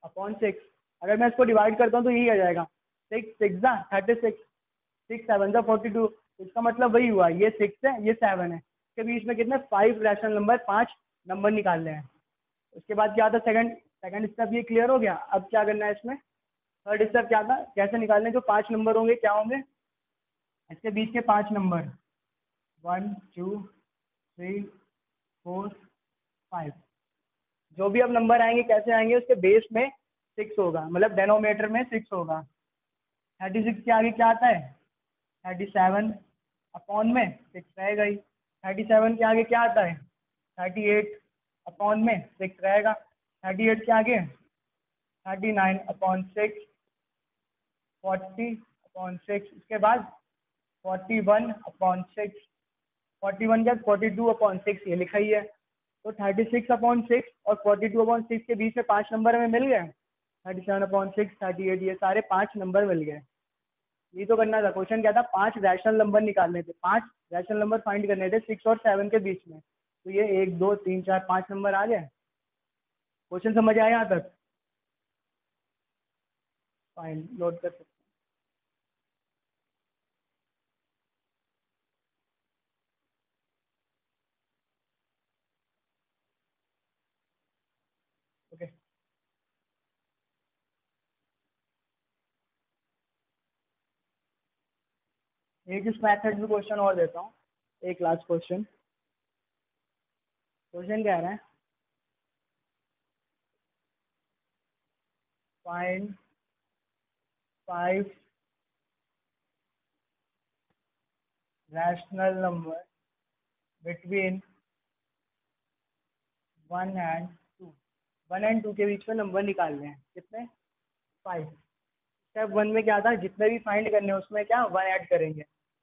Upon six. अगर मैं इसको डिवाइड करता हूँ तो यही आ जाएगा, सिक्स सिक्स जा थर्टी सिक्स, सिक्स सेवन जा फोर्टी टू। इसका मतलब वही हुआ, ये सिक्स है ये सेवन है, इसके बीच में कितने फाइव रैशनल नंबर, पाँच नंबर निकालने हैं। उसके बाद क्या था, सेकंड सेकंड स्टेप ये क्लियर हो गया। अब क्या करना है इसमें, थर्ड स्टेप क्या था, कैसे निकालने, जो पाँच नंबर होंगे क्या होंगे, इसके बीच के पाँच number, one two three four five, जो भी अब नंबर आएंगे कैसे आएंगे, उसके बेस में सिक्स होगा, मतलब डेनोमीटर में सिक्स होगा। थर्टी सिक्स के आगे क्या आता है, थर्टी सेवन, अपॉन में सिक्स रहेगा ही। थर्टी सेवन के आगे क्या आता है, थर्टी एट, अपॉन में सिक्स रहेगा। थर्टी एट के आगे thirty nine upon six, forty upon six, इसके बाद forty one upon six, forty one क्या फोर्टी टू अपॉन सिक्स, ये लिखा ही है। तो थर्टी सिक्स अपॉन सिक्स और फोर्टी टू अपॉन सिक्स के बीच में पाँच नंबर हमें मिल गए, thirty seven upon six, thirty eight, ये सारे पाँच नंबर मिल गए। ये तो करना था, क्वेश्चन क्या था, पांच रैशनल नंबर निकालने थे, पांच रैशनल नंबर फाइंड करने थे सिक्स और सेवन के बीच में। तो ये एक दो तीन चार पांच नंबर आ गए। क्वेश्चन समझ आया यहाँ तक, फाइन नोट कर सकते हैं। ओके, एक इस मैथड में क्वेश्चन और देता हूँ, एक लास्ट क्वेश्चन। क्वेश्चन कह रहा है, find five rational number between one and two, one and two के बीच में नंबर निकालने हैं, कितने, फाइव। स्टेप वन में क्या था, जितने भी फाइंड करने हैं उसमें क्या वन ऐड करेंगे।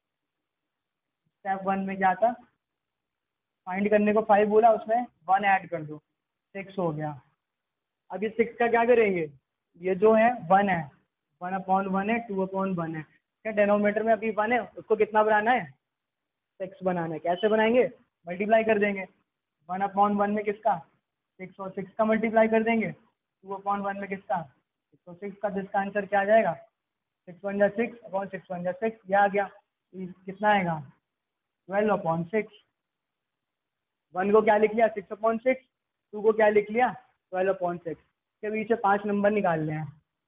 स्टेप वन में क्या था, फाइंड करने को फाइव बोला, उसमें वन ऐड कर दो, सिक्स हो गया। अब ये सिक्स का क्या करेंगे, ये जो है वन है, वन अपॉन वन है, टू अपॉन वन है, क्या डेनोमीटर में अभी वन है, उसको कितना बनाना है, सिक्स बनाना है। कैसे बनाएंगे, मल्टीप्लाई कर देंगे, वन अपॉन वन में किसका, सिक्स, और सिक्स का मल्टीप्लाई कर देंगे टू अपॉन वन में किसका, तो सिक्स का, जिसका आंसर क्या आ जाएगा, सिक्स वन जा सिक्स अपॉन सिक्स वन जा सिक्स, ये आ गया। कितना आएगा, ट्वेल्व अपॉन सिक्स। वन को क्या लिख लिया, सिक्स अपॉन सिक्स, टू को क्या लिख लिया, ट्वेल्व अपॉन सिक्स। के बीच से पांच नंबर निकालने हैं,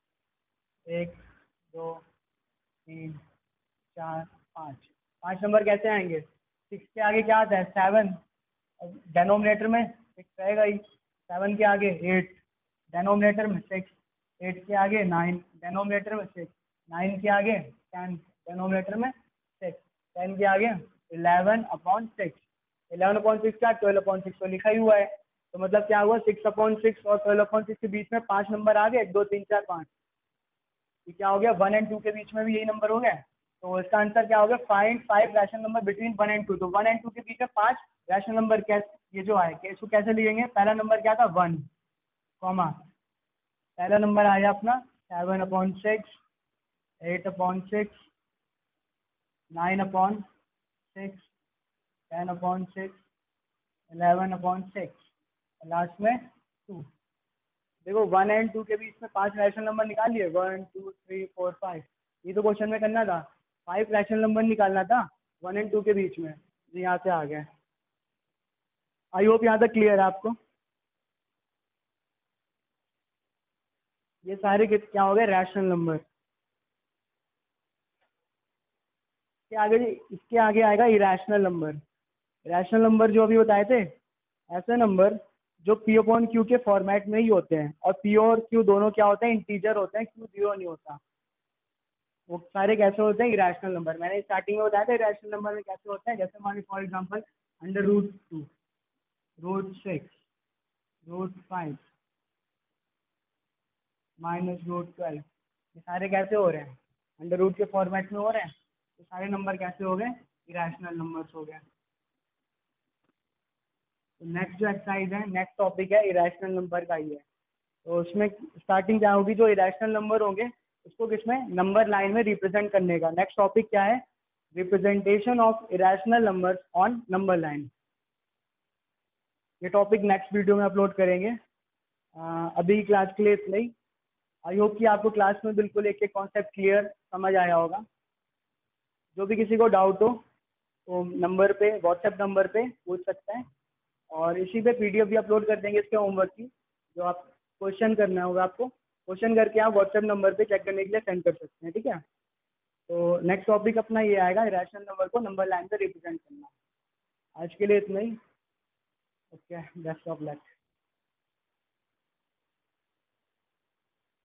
एक दो तीन चार पाँच। पांच नंबर कैसे आएंगे, सिक्स के आगे क्या आता है, सेवन, डेनोमिनेटर में सिक्स रहेगा ही, सेवन के आगे एट, डेनोमिनेटर में सिक्स, एट के आगे नाइन, डेनोमिनेटर में सिक्स, नाइन के आगे टेन, डेनोमिनेटर में सिक्स, टेन के आगे eleven upon six, eleven upon six क्या, ट्वेल्व अपॉन सिक्स तो लिखा ही हुआ है। तो मतलब क्या हुआ, सिक्स अपॉन सिक्स और ट्वेल्व अपॉन सिक्स के बीच में पांच नंबर आ गए, एक दो तीन चार पाँच। ये क्या हो गया, वन एंड टू के बीच में भी यही नंबर हो गया। तो इसका आंसर क्या हो गया, find five rational number between one and two. तो वन एंड टू के बीच में पांच रैशनल नंबर, कैसे ये जो आए, इसको कैसे लिखेंगे, पहला नंबर क्या था वन, कॉमा, पहला नंबर आया अपना seven upon six, eight upon six, nine upon six, ten upon six, eleven upon six, last में टू। देखो वन एंड टू के बीच में पांच रैशनल नंबर निकाल लिए, one two three four five. ये तो क्वेश्चन में करना था, फाइव रैशनल नंबर निकालना था वन एंड टू के बीच में, जी यहाँ से आ गया। आई होप यहाँ तक क्लियर है आपको। ये सारे कित क्या हो गए, रैशनल नंबर। इसके आगे, इसके आगे आएगा इरेशनल नंबर। रैशनल नंबर जो अभी बताए थे, ऐसे नंबर जो पी अपॉन क्यू के फॉर्मेट में ही होते हैं, और पी और क्यू दोनों क्या होते हैं, इंटीजर होते हैं, क्यू जीरो नहीं होता। वो सारे कैसे होते हैं, इरेशनल नंबर। मैंने स्टार्टिंग में बताया था इरेशनल नंबर में कैसे होते हैं, जैसे मान for example under root two, root six, root five, minus root twelve, ये सारे कैसे हो रहे हैं, अंडर रूट के फॉर्मेट में हो रहे हैं। तो सारे नंबर कैसे हो गए, इरेशनल नंबर्स हो गए। तो नेक्स्ट जो एक्सरसाइज है, नेक्स्ट टॉपिक है इरेशनल नंबर का ही है। तो उसमें स्टार्टिंग क्या होगी, जो इरेशनल नंबर होंगे उसको किसमें, नंबर लाइन में रिप्रेजेंट करने का। नेक्स्ट टॉपिक क्या है, representation of irrational numbers on number line. ये टॉपिक नेक्स्ट वीडियो में अपलोड करेंगे। अ, अभी क्लास के लिए इतना ही। आई होप कि आपको क्लास में बिल्कुल एक एक कॉन्सेप्ट क्लियर समझ आया होगा। जो भी किसी को डाउट हो तो नंबर पे, व्हाट्सएप नंबर पे पूछ सकते हैं, और इसी पे पीडीएफ भी अपलोड कर देंगे इसके होमवर्क की। जो आप क्वेश्चन करना होगा आपको, क्वेश्चन करके आप व्हाट्सएप नंबर पे चेक करने के लिए सेंड कर सकते हैं, ठीक है। तो नेक्स्ट टॉपिक अपना ये आएगा, इरेशनल नंबर को नंबर लाइन पे रिप्रेजेंट करना। आज के लिए इतना ही। Okay, best of luck.